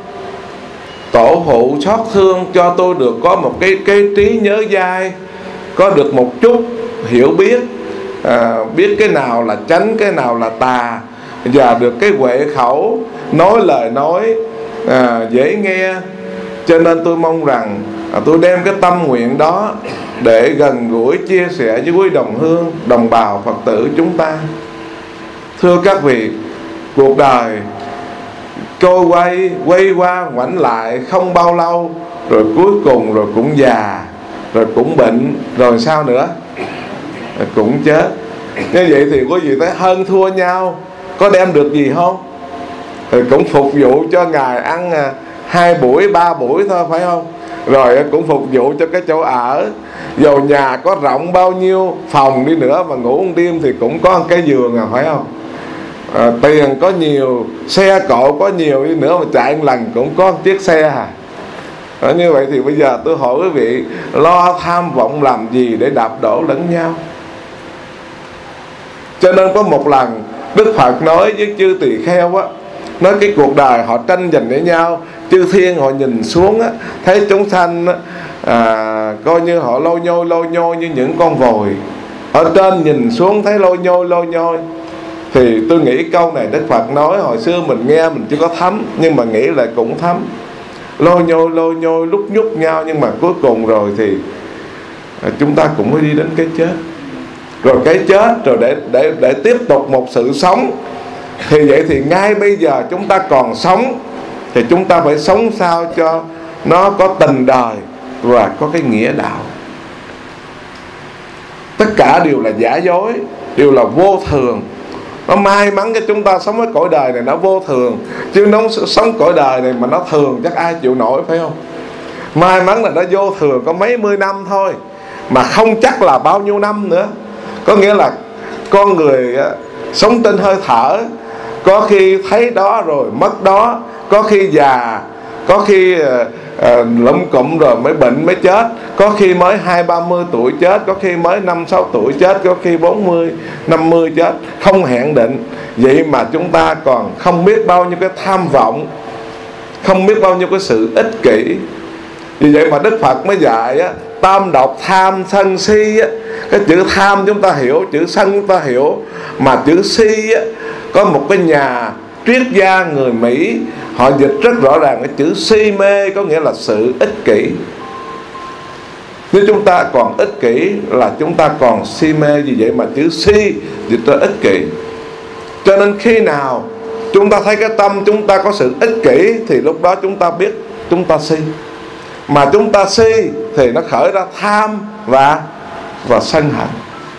tổ phụ xót thương cho tôi được có một cái, cái trí nhớ dai, có được một chút hiểu biết, à, biết cái nào là chánh, cái nào là tà, và được cái huệ khẩu, nói lời nói à, dễ nghe. Cho nên tôi mong rằng à, tôi đem cái tâm nguyện đó để gần gũi chia sẻ với quý đồng hương, đồng bào Phật tử chúng ta. Thưa các vị, cuộc đời trôi quay, quay qua ngoảnh lại không bao lâu, rồi cuối cùng rồi cũng già, rồi cũng bệnh, rồi sao nữa? Rồi cũng chết. Như vậy thì quý vị thấy hơn thua nhau có đem được gì không? Rồi cũng phục vụ cho Ngài ăn à, hai buổi, ba buổi thôi phải không? Rồi cũng phục vụ cho cái chỗ ở. Dầu nhà có rộng bao nhiêu phòng đi nữa mà ngủ một đêm thì cũng có cái giường à, phải không? À, tiền có nhiều, xe cộ có nhiều đi nữa mà chạy một lần cũng có một chiếc xe à. À, như vậy thì bây giờ tôi hỏi quý vị, lo tham vọng làm gì để đạp đổ lẫn nhau? Cho nên có một lần Đức Phật nói với chư tỳ kheo á, nói cái cuộc đời họ tranh giành với nhau, chư thiên họ nhìn xuống á, thấy chúng sanh á, à, coi như họ lôi nhôi lôi nhôi như những con vồi. Ở trên nhìn xuống thấy lôi nhôi lôi nhôi. Thì tôi nghĩ câu này Đức Phật nói hồi xưa mình nghe mình chưa có thấm, nhưng mà nghĩ lại cũng thấm. lôi nhôi lôi nhôi lúc nhúc nhau, nhưng mà cuối cùng rồi thì chúng ta cũng mới đi đến cái chết. Rồi cái chết rồi để để để tiếp tục một sự sống. Thì vậy thì ngay bây giờ chúng ta còn sống thì chúng ta phải sống sao cho nó có tình đời và có cái nghĩa đạo. Tất cả đều là giả dối, đều là vô thường. Nó may mắn cho chúng ta sống ở cõi đời này nó vô thường, chứ nó sống cõi đời này mà nó thường chắc ai chịu nổi, phải không? May mắn là nó vô thường có mấy mươi năm thôi, mà không chắc là bao nhiêu năm nữa. Có nghĩa là con người á, sống trên hơi thở, có khi thấy đó rồi mất đó, có khi già, có khi uh, uh, lụm cụm rồi mới bệnh mới chết, có khi mới hai ba mươi tuổi chết, có khi mới năm sáu tuổi chết, có khi bốn mươi năm mươi chết, không hẹn định. Vậy mà chúng ta còn không biết bao nhiêu cái tham vọng, không biết bao nhiêu cái sự ích kỷ. Vì vậy mà Đức Phật mới dạy á, tam độc tham sân si á. Cái chữ tham chúng ta hiểu, chữ sân chúng ta hiểu, mà chữ si á, có một cái nhà triết gia người Mỹ họ dịch rất rõ ràng cái chữ si mê, có nghĩa là sự ích kỷ. Nếu chúng ta còn ích kỷ là chúng ta còn si mê. Vì vậy mà chữ si dịch ra ích kỷ. Cho nên khi nào chúng ta thấy cái tâm chúng ta có sự ích kỷ thì lúc đó chúng ta biết chúng ta si. Mà chúng ta si thì nó khởi ra tham và và sân hận.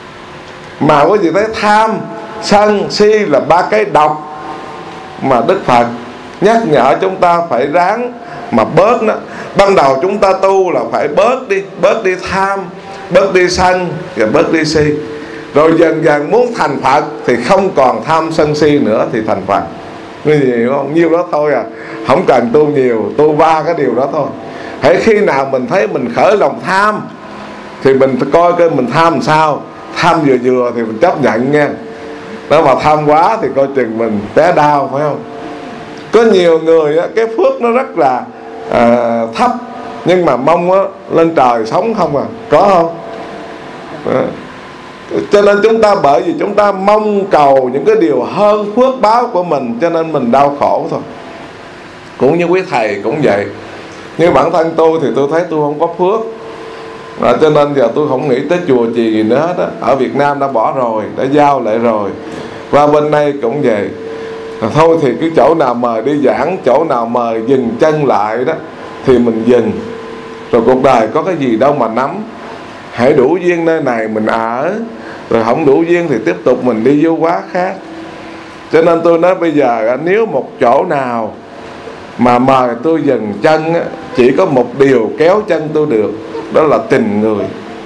Mà quý vị thấy tham, sân, si là ba cái độc mà Đức Phật nhắc nhở chúng ta phải ráng mà bớt nó. Ban đầu chúng ta tu là phải bớt đi, bớt đi tham, bớt đi sân và bớt đi si. Rồi dần dần muốn thành Phật thì không còn tham sân si nữa thì thành Phật. Như gì hiểu không? Nhiêu đó thôi à, không cần tu nhiều, tu ba cái điều đó thôi. Hãy khi nào mình thấy mình khởi lòng tham thì mình coi coi mình tham làm sao. Tham vừa vừa thì mình chấp nhận nha. Nếu mà tham quá thì coi chừng mình té đau, phải không? Có nhiều người á, cái phước nó rất là à, thấp, nhưng mà mong á, lên trời sống không à. Có không? À. Cho nên chúng ta bởi vì chúng ta mong cầu những cái điều hơn phước báo của mình, cho nên mình đau khổ thôi. Cũng như quý thầy cũng vậy. Như bản thân tôi thì tôi thấy tôi không có phước, à, cho nên giờ tôi không nghĩ tới chùa trì gì nữa hết á. Ở Việt Nam đã bỏ rồi, đã giao lại rồi. Và bên đây cũng vậy. À, thôi thì cái chỗ nào mời đi giảng, chỗ nào mời dừng chân lại đó thì mình dừng. Rồi cuộc đời có cái gì đâu mà nắm. Hãy đủ duyên nơi này mình ở, rồi không đủ duyên thì tiếp tục mình đi vô quá khác. Cho nên tôi nói bây giờ nếu một chỗ nào mà mời tôi dừng chân á, chỉ có một điều kéo chân tôi được, đó là tình người.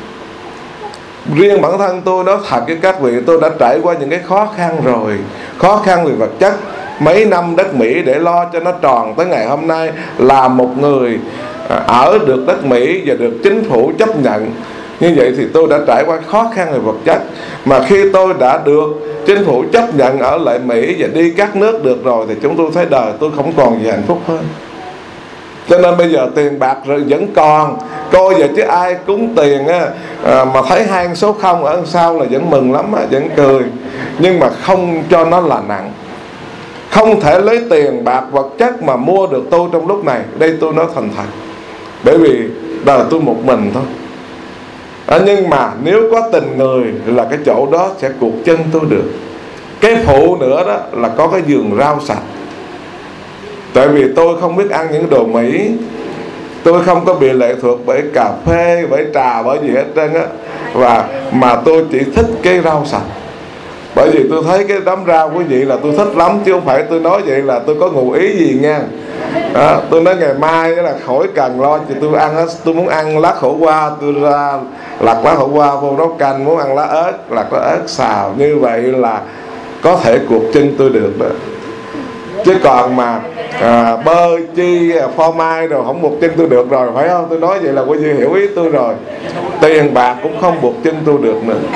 Riêng bản thân tôi nói thật với các vị, tôi đã trải qua những cái khó khăn rồi. Khó khăn về vật chất, mấy năm đất Mỹ để lo cho nó tròn tới ngày hôm nay là một người ở được đất Mỹ và được chính phủ chấp nhận. Như vậy thì tôi đã trải qua khó khăn về vật chất. Mà khi tôi đã được chính phủ chấp nhận ở lại Mỹ và đi các nước được rồi thì chúng tôi thấy đời tôi không còn gì hạnh phúc hơn. Cho nên bây giờ tiền bạc rồi vẫn còn, coi giờ chứ ai cúng tiền á, à, mà thấy hai số không ở sau là vẫn mừng lắm á, vẫn cười. Nhưng mà không cho nó là nặng. Không thể lấy tiền bạc vật chất mà mua được tôi trong lúc này. Đây tôi nói thành thật. Bởi vì đời tôi một mình thôi. À, nhưng mà nếu có tình người là cái chỗ đó sẽ cuộc chân tôi được. Cái phụ nữa đó là có cái vườn rau sạch. Tại vì tôi không biết ăn những đồ Mỹ, tôi không có bị lệ thuộc bởi cà phê, bởi trà, bởi gì hết trơn á. Và mà tôi chỉ thích cái rau sạch. Bởi vì tôi thấy cái đám rau quý vị là tôi thích lắm, chứ không phải tôi nói vậy là tôi có ngụ ý gì nha. Đó, tôi nói ngày mai là khỏi cần lo, thì tôi ăn, tôi muốn ăn lá khổ qua, tôi ra lặt lá khổ qua vô nấu canh, muốn ăn lá ớt, lặt lá ớt xào. Như vậy là có thể cuộc chân tôi được đó. Chứ còn mà à, bơ chi phô mai rồi không buộc chân tôi được rồi, phải không? Tôi nói vậy là quý vị hiểu ý tôi rồi. Tiền bạc cũng không buộc chân tôi được nữa.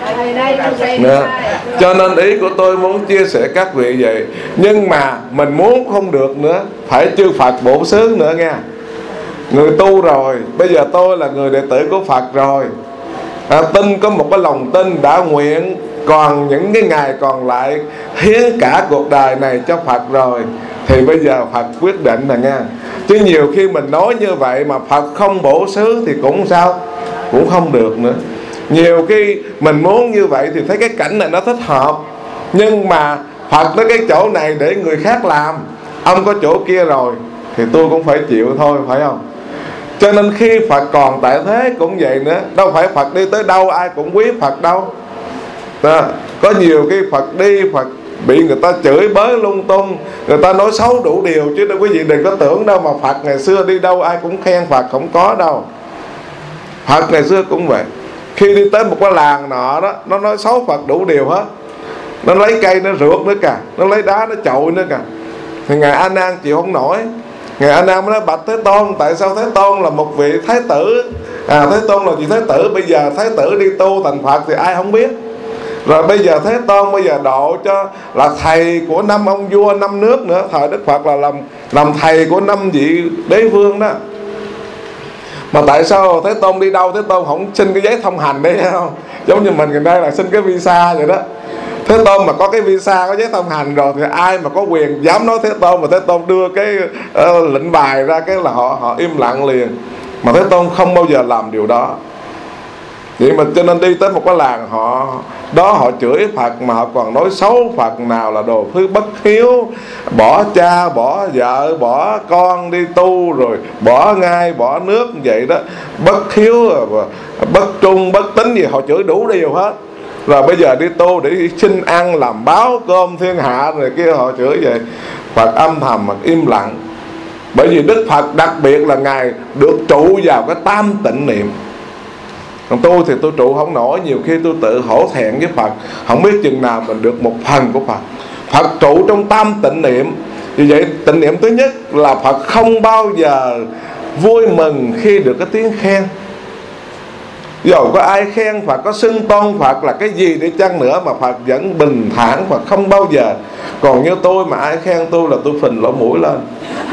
Nữa. Cho nên ý của tôi muốn chia sẻ các vị vậy. Nhưng mà mình muốn không được nữa, phải chư Phật bổn xứ nữa nha. Người tu rồi, bây giờ tôi là người đệ tử của Phật rồi, à, tin có một cái lòng tin đã nguyện còn những cái ngày còn lại hiến cả cuộc đời này cho Phật rồi, thì bây giờ Phật quyết định là nha. Chứ nhiều khi mình nói như vậy mà Phật không bổ xứ thì cũng sao, cũng không được nữa. Nhiều khi mình muốn như vậy thì thấy cái cảnh này nó thích hợp, nhưng mà Phật tới cái chỗ này để người khác làm, ông có chỗ kia rồi thì tôi cũng phải chịu thôi, phải không? Cho nên khi Phật còn tại thế cũng vậy nữa. Đâu phải Phật đi tới đâu ai cũng quý Phật đâu. Đó. Có nhiều khi Phật đi, Phật bị người ta chửi bới lung tung, người ta nói xấu đủ điều. Chứ đâu quý vị đừng có tưởng đâu mà Phật ngày xưa đi đâu ai cũng khen Phật, không có đâu. Phật ngày xưa cũng vậy. Khi đi tới một cái làng nọ đó, nó nói xấu Phật đủ điều hết. Nó lấy cây nó rượt nữa kìa, nó lấy đá nó chội nữa kìa. Thì Ngài A Nan chịu không nổi. Ngài A Nan mới nói bạch Thế Tôn, tại sao Thế Tôn là một vị Thái tử, à Thế Tôn là vị Thái tử, bây giờ Thái tử đi tu thành Phật thì ai không biết. Rồi bây giờ Thế Tôn bây giờ độ cho là thầy của năm ông vua năm nước nữa. Thời Đức Phật là làm, làm thầy của năm vị đế vương đó. Mà tại sao Thế Tôn đi đâu Thế Tôn không xin cái giấy thông hành đấy không? Giống như mình gần đây là xin cái visa vậy đó. Thế Tôn mà có cái visa, có giấy thông hành rồi thì ai mà có quyền dám nói Thế Tôn, mà Thế Tôn đưa cái uh, lệnh bài ra cái là họ họ im lặng liền. Mà Thế Tôn không bao giờ làm điều đó. Vậy mà cho nên đi tới một cái làng họ đó, họ chửi Phật mà họ còn nói xấu Phật, nào là đồ thứ bất hiếu, bỏ cha, bỏ vợ, bỏ con đi tu, rồi bỏ ngai, bỏ nước vậy đó, bất hiếu, bất trung, bất tín gì, họ chửi đủ điều hết. Rồi bây giờ đi tu để xin ăn làm báo cơm thiên hạ rồi kia, họ chửi vậy. Phật âm thầm mà im lặng. Bởi vì Đức Phật đặc biệt là Ngài được trụ vào cái tam tịnh niệm. Còn tôi thì tôi trụ không nổi. Nhiều khi tôi tự hổ thẹn với Phật, không biết chừng nào mình được một phần của Phật. Phật trụ trong tam tịnh niệm. Vì vậy tịnh niệm thứ nhất là Phật không bao giờ vui mừng khi được cái tiếng khen. Dầu có ai khen Phật, có xưng tôn Phật là cái gì đi chăng nữa mà Phật vẫn bình thản, Phật không bao giờ. Còn như tôi mà ai khen tôi là tôi phình lỗ mũi lên.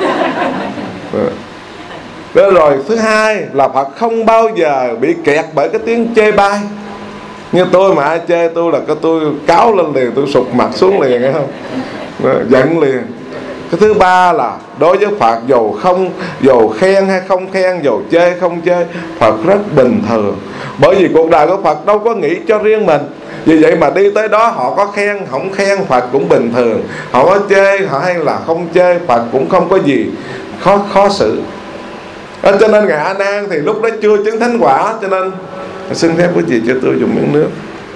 Đó rồi, thứ hai là Phật không bao giờ bị kẹt bởi cái tiếng chê bai. Như tôi mà ai chê tôi là cái tôi cáo lên liền, tôi sụp mặt xuống liền, nghe không? Giận liền. Cái thứ ba là đối với Phật, dầu không, dầu khen hay không khen, dầu chê không chê, Phật rất bình thường. Bởi vì cuộc đời của Phật đâu có nghĩ cho riêng mình. Vì vậy mà đi tới đó họ có khen, không khen, Phật cũng bình thường. Họ có chê, họ hay là không chê, Phật cũng không có gì khó, khó xử. Đó, cho nên Ngài A Nan thì lúc đó chưa chứng thánh quả. Cho nên xin phép quý vị cho tôi dùng miếng nước.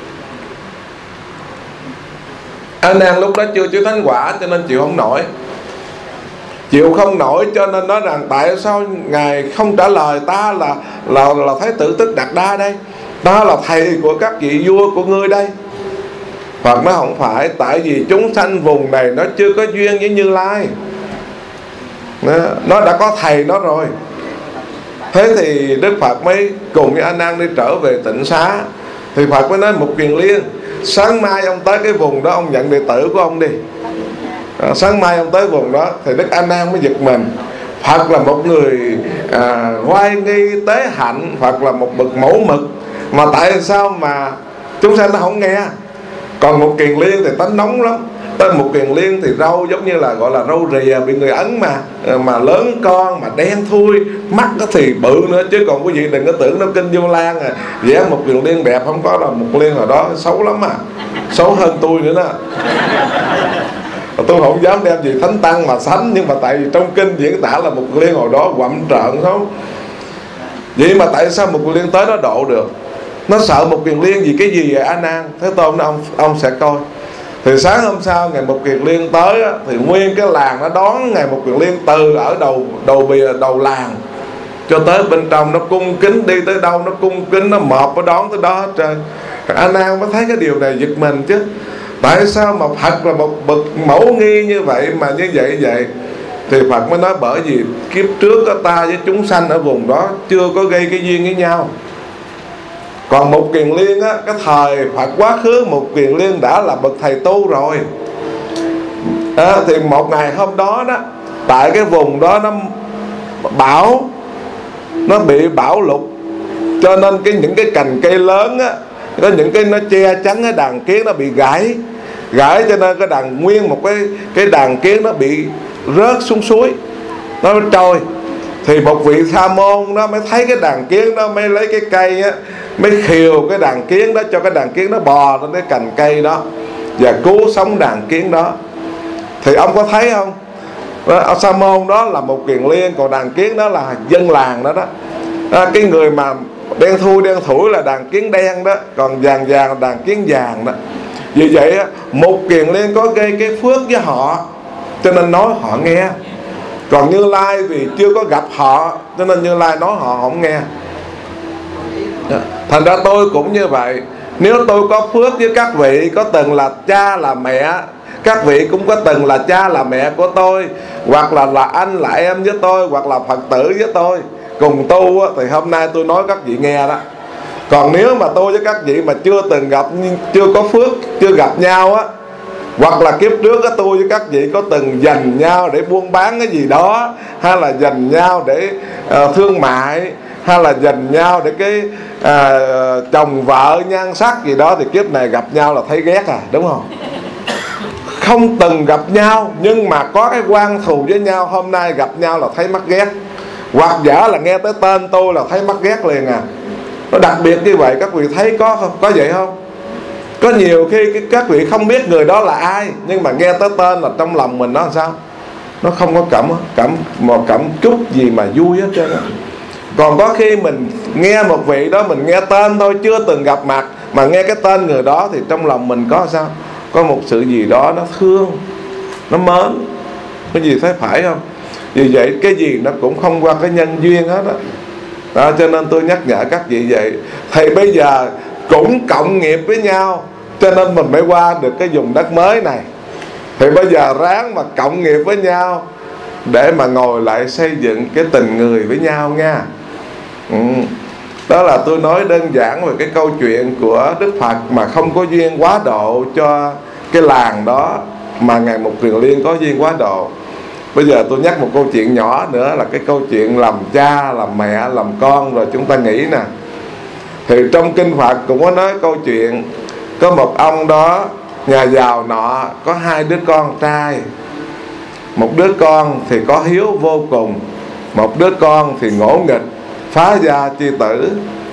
A Nan lúc đó chưa chứng thánh quả cho nên chịu không nổi. Chịu không nổi cho nên nói rằng tại sao Ngài không trả lời ta là là là Thái tử Tích Đạt Đa đây, ta là thầy của các vị vua của ngươi đây. Phật nói không phải, tại vì chúng sanh vùng này nó chưa có duyên với Như Lai, nó, nó đã có thầy nó rồi. Thế thì Đức Phật mới cùng với A Nan đi trở về Tịnh Xá. Thì Phật mới nói Mục Kiền Liên, sáng mai ông tới cái vùng đó, ông nhận đệ tử của ông đi. À, sáng mai ông tới vùng đó. Thì Đức A Nan mới giật mình. Phật là một người à, oai nghi tế hạnh, Phật là một bậc mẫu mực, mà tại sao mà chúng sanh nó không nghe? Còn Mục Kiền Liên thì tánh nóng lắm. Tới Mục Kiền Liên thì râu giống như là gọi là râu rìa bị người Ấn mà mà lớn con, mà đen thui, mắt nó thì bự nữa. Chứ còn quý vị đừng có tưởng nó kinh Vô Lan à, vẽ Mục Kiền Liên đẹp, không có. Là Mục Liên hồi đó xấu lắm à, xấu hơn tôi nữa đó. Tôi không dám đem gì thánh tăng mà sánh, nhưng mà tại vì trong kinh diễn tả là Mục Kiền Liên hồi đó quặm trợn xấu. Vậy mà tại sao Mục Kiền Liên tới đó độ được? Nó sợ Mục Kiền Liên vì cái gì vậy A Nan? Thế Tôn nói ông, ông sẽ coi. Thì sáng hôm sau Ngài Mục Kiền Liên tới á, thì nguyên cái làng nó đón Ngài Mục Kiền Liên từ ở đầu đầu bìa đầu làng cho tới bên trong. Nó cung kính, đi tới đâu nó cung kính, nó mọp nó đón tới đó hết trơn. A Nan mới thấy cái điều này giật mình chứ. Tại sao mà Phật là một bậc mẫu nghi như vậy mà như vậy vậy? Thì Phật mới nói bởi vì kiếp trước đó, ta với chúng sanh ở vùng đó chưa có gây cái duyên với nhau. Còn Mục Kiền Liên á, cái thời Phật quá khứ Mục Kiền Liên đã là bậc thầy tu rồi. À, thì một ngày hôm đó đó, tại cái vùng đó nó bão, nó bị bão lụt, cho nên cái những cái cành cây lớn á, có những cái nó che chắn cái đàn kiến, nó bị gãy gãy cho nên cái đàn nguyên một cái cái đàn kiến nó bị rớt xuống suối, nó trôi. Thì một vị sa môn nó mới thấy cái đàn kiến đó, mới lấy cái cây á, mới khiều cái đàn kiến đó cho cái đàn kiến nó bò lên cái cành cây đó và cứu sống đàn kiến đó. Thì ông có thấy không, ông sa môn đó là một kiền liên, còn đàn kiến đó là dân làng đó đó. À, cái người mà đen thui đen thủi là đàn kiến đen đó, còn vàng vàng là đàn kiến vàng đó. Vì vậy một kiền liên có gây cái phước với họ cho nên nói họ nghe, còn Như Lai vì chưa có gặp họ cho nên Như Lai nói họ không nghe. Thành ra tôi cũng như vậy. Nếu tôi có phước với các vị có từng là cha là mẹ, các vị cũng có từng là cha là mẹ của tôi, hoặc là là anh là em với tôi, hoặc là Phật tử với tôi cùng tu á, thì hôm nay tôi nói các vị nghe đó. Còn nếu mà tôi với các vị mà chưa từng gặp, chưa có phước, chưa gặp nhau á, hoặc là kiếp trước á, tôi với các vị có từng dành nhau để buôn bán cái gì đó, hay là dành nhau để uh, thương mại, hay là dành nhau để cái uh, chồng vợ nhan sắc gì đó, thì kiếp này gặp nhau là thấy ghét à, đúng không? Không từng gặp nhau nhưng mà có cái quan thù với nhau, hôm nay gặp nhau là thấy mắc ghét. Hoặc giả là nghe tới tên tôi là thấy mắc ghét liền à. Nó đặc biệt như vậy, các vị thấy có không? Có vậy không? Có nhiều khi các vị không biết người đó là ai, nhưng mà nghe tới tên là trong lòng mình nó làm sao? Nó không có cảm cảm một cảm chút gì mà vui hết trơn á. Còn có khi mình nghe một vị đó, mình nghe tên thôi, chưa từng gặp mặt, mà nghe cái tên người đó thì trong lòng mình có sao? Có một sự gì đó nó thương, nó mến. Cái gì thấy phải không? Vì vậy cái gì nó cũng không qua cái nhân duyên hết đó. Đó, cho nên tôi nhắc nhở các vị vậy. Thì bây giờ cũng cộng nghiệp với nhau, cho nên mình mới qua được cái vùng đất mới này. Thì bây giờ ráng mà cộng nghiệp với nhau để mà ngồi lại xây dựng cái tình người với nhau nha. ừ. Đó là tôi nói đơn giản về cái câu chuyện của Đức Phật mà không có duyên quá độ cho cái làng đó, mà Ngài Mục Kiền Liên có duyên quá độ. Bây giờ tôi nhắc một câu chuyện nhỏ nữa là cái câu chuyện làm cha, làm mẹ, làm con rồi chúng ta nghĩ nè. Thì trong Kinh Phật cũng có nói câu chuyện có một ông đó, nhà giàu nọ, có hai đứa con trai. Một đứa con thì có hiếu vô cùng, một đứa con thì ngỗ nghịch, phá gia chi tử.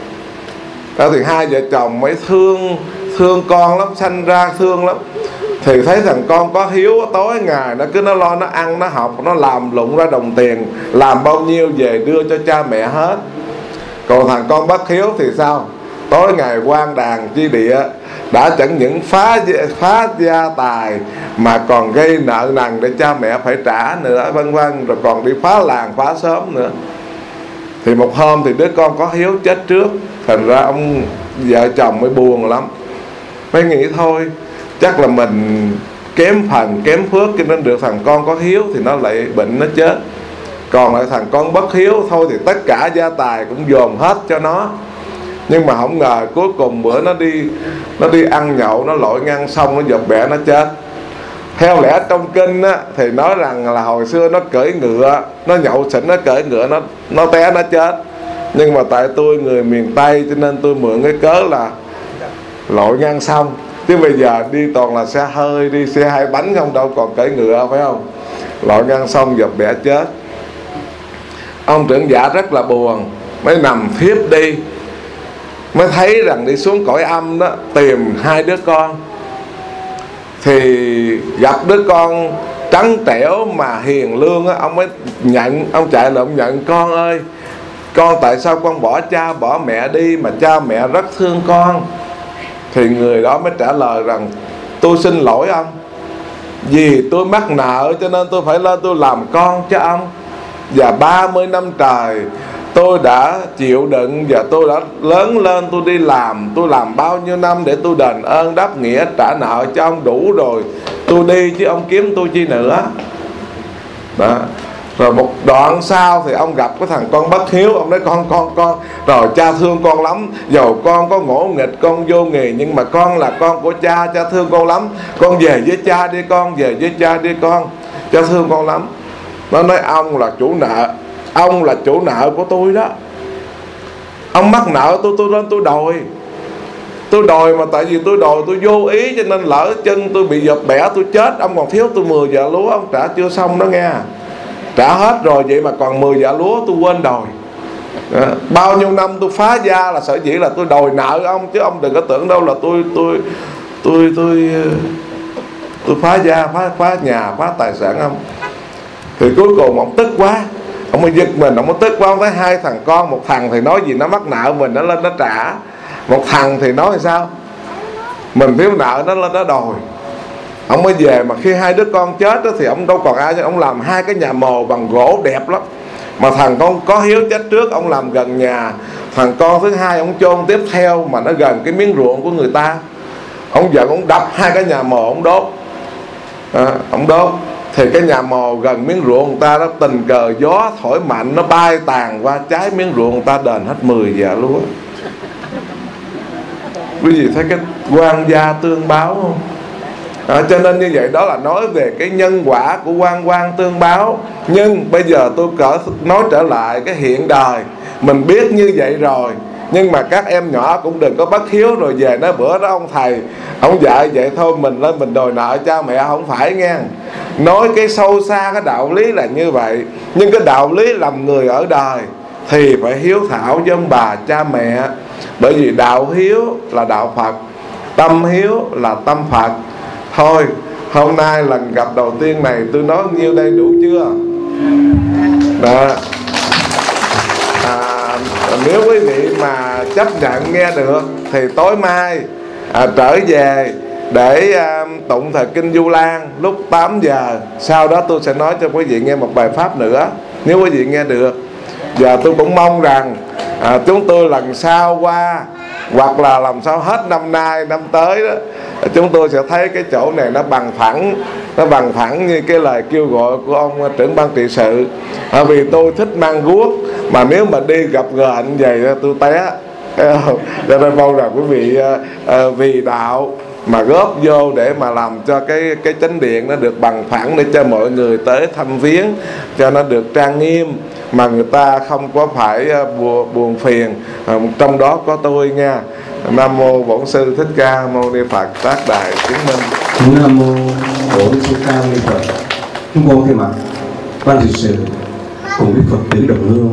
Đó thì hai vợ chồng mới thương thương con lắm, sanh ra thương lắm. Thì thấy thằng con có hiếu, tối ngày nó cứ nó lo, nó ăn, nó học, nó làm lụng ra đồng tiền, làm bao nhiêu về đưa cho cha mẹ hết. Còn thằng con bất hiếu thì sao? Tối ngày quan đàn chi địa, đã chẳng những phá phá gia tài mà còn gây nợ nần để cha mẹ phải trả nữa, vân vân, rồi còn đi phá làng phá xóm nữa. Thì một hôm thì đứa con có hiếu chết trước, thành ra ông vợ chồng mới buồn lắm, mới nghĩ thôi chắc là mình kém phần kém phước cho nên được thằng con có hiếu thì nó lại bệnh nó chết. Còn lại thằng con bất hiếu thôi thì tất cả gia tài cũng dồn hết cho nó. Nhưng mà không ngờ cuối cùng bữa nó đi Nó đi ăn nhậu, nó lội ngang sông, nó dập bẹ nó chết. Theo lẽ trong kinh á, thì nói rằng là hồi xưa nó cưỡi ngựa, nó nhậu xỉn nó cưỡi ngựa, Nó nó té nó chết. Nhưng mà tại tôi người miền Tây cho nên tôi mượn cái cớ là lội ngang sông. Chứ bây giờ đi toàn là xe hơi, đi xe hai bánh không đâu còn cưỡi ngựa, phải không? Lội ngang sông dập bẹ chết. Ông trưởng giả rất là buồn, mới nằm thiếp đi, mới thấy rằng đi xuống cõi âm đó tìm hai đứa con. Thì gặp đứa con trắng trẻo mà hiền lương á, ông mới nhận, ông chạy lại ông nhận: con ơi, con tại sao con bỏ cha bỏ mẹ đi mà cha mẹ rất thương con? Thì người đó mới trả lời rằng: tôi xin lỗi ông, vì tôi mắc nợ cho nên tôi phải lên tôi làm con cho ông. Và ba mươi năm trời tôi đã chịu đựng, và tôi đã lớn lên tôi đi làm, tôi làm bao nhiêu năm để tôi đền ơn đáp nghĩa trả nợ cho ông đủ rồi, tôi đi chứ ông kiếm tôi chi nữa. Đó. Rồi một đoạn sau thì ông gặp cái thằng con bất hiếu, ông nói: con con con rồi cha thương con lắm, dầu con có ngỗ nghịch, con vô nghề, nhưng mà con là con của cha, cha thương con lắm, con về với cha đi con, về với cha đi con, cha thương con lắm. Nó nói: ông là chủ nợ, ông là chủ nợ của tôi đó, ông mắc nợ tôi, tôi lên tôi đòi. Tôi đòi mà tại vì tôi đòi tôi vô ý, cho nên lỡ chân tôi bị dập bẻ tôi chết, ông còn thiếu tôi mười dạ lúa, ông trả chưa xong đó nghe. Trả hết rồi vậy mà còn mười dạ lúa tôi quên đòi. À, bao nhiêu năm tôi phá gia là sở dĩ là tôi đòi nợ ông, chứ ông đừng có tưởng đâu là tôi tôi tôi tôi tôi phá gia, phá phá nhà, phá tài sản ông. Thì cuối cùng ông tức quá, ông mới giật mình, ông mới tức quá. Ông thấy hai thằng con, một thằng thì nói gì nó mắc nợ mình, nó lên nó trả. Một thằng thì nói sao mình thiếu nợ, nó lên nó đòi. Ông mới về, mà khi hai đứa con chết đó, thì ông đâu còn ai, ông làm hai cái nhà mồ bằng gỗ đẹp lắm. Mà thằng con có hiếu chết trước, ông làm gần nhà. Thằng con thứ hai ông chôn tiếp theo, mà nó gần cái miếng ruộng của người ta. Ông giận, ông đập hai cái nhà mồ, ông đốt. à, Ông đốt thì cái nhà mồ gần miếng ruộng người ta đó, tình cờ gió thổi mạnh, nó bay tàn qua trái miếng ruộng người ta, đền hết mười dạ lúa. Quý vị thấy cái quan gia tương báo không? À, cho nên như vậy đó là nói về cái nhân quả của quan quan tương báo. Nhưng bây giờ tôi cỡ nói trở lại cái hiện đời, mình biết như vậy rồi, nhưng mà các em nhỏ cũng đừng có bất hiếu rồi về nói bữa đó ông thầy ông dạy vậy thôi mình lên mình đòi nợ cha mẹ, không phải nghe. Nói cái sâu xa cái đạo lý là như vậy, nhưng cái đạo lý làm người ở đời thì phải hiếu thảo với ông bà cha mẹ. Bởi vì đạo hiếu là đạo Phật, tâm hiếu là tâm Phật. Thôi hôm nay lần gặp đầu tiên này tôi nói nhiêu đây đủ chưa? Đó. À, nếu quý vị mà chấp nhận nghe được thì tối mai à, trở về để à, tụng thời kinh Du Lan lúc tám giờ. Sau đó tôi sẽ nói cho quý vị nghe một bài pháp nữa, nếu quý vị nghe được. Giờ tôi cũng mong rằng à, chúng tôi lần sau qua, hoặc là làm sao hết năm nay năm tới đó, chúng tôi sẽ thấy cái chỗ này nó bằng phẳng, nó bằng phẳng như cái lời kêu gọi của ông trưởng ban trị sự. À, vì tôi thích mang guốc, mà nếu mà đi gặp gệnh vậy tôi té. Cho nên mong rằng quý vị à, à, vì đạo mà góp vô để mà làm cho cái cái chánh điện nó được bằng phẳng, để cho mọi người tới thăm viếng cho nó được trang nghiêm, mà người ta không có phải buồn, buồn phiền. À, trong đó có tôi nha. Nam mô Bổn Sư Thích Ca Mâu Ni Phật. Tác đại chứng minh. Nam mô Bổn Sư Ca Mâu Ni Phật. Chúng con thay mặt ban trị sự cùng với Phật tử đồng hương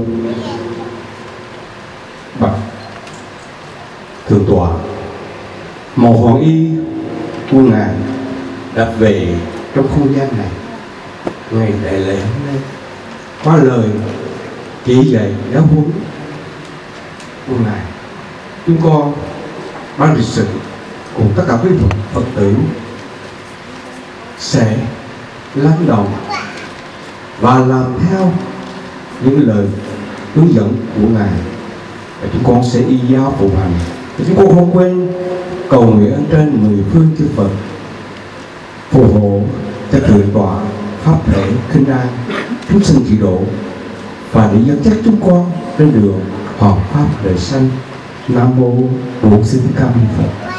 bạch thượng tọa Màu Hoàng Y của ngài đã về trong không gian này ngày đại lễ hôm nay, qua lời chỉ dạy giáo huấn của ngài. Chúng con ban trị sự cùng tất cả quý Phật, Phật tử sẽ lắng động và làm theo những lời hướng dẫn của ngài, và chúng con sẽ y giáo phụng hành. Và chúng con không quên cầu nguyện ơn trên mười phương chư Phật phù hộ cho thượng tọa pháp thể khinh an chúng sinh trị độ, và để dẫn dắt chúng con trên đường hợp pháp đời sanh. Nam mô Bổn Sư Thích Ca Mâu Ni Phật.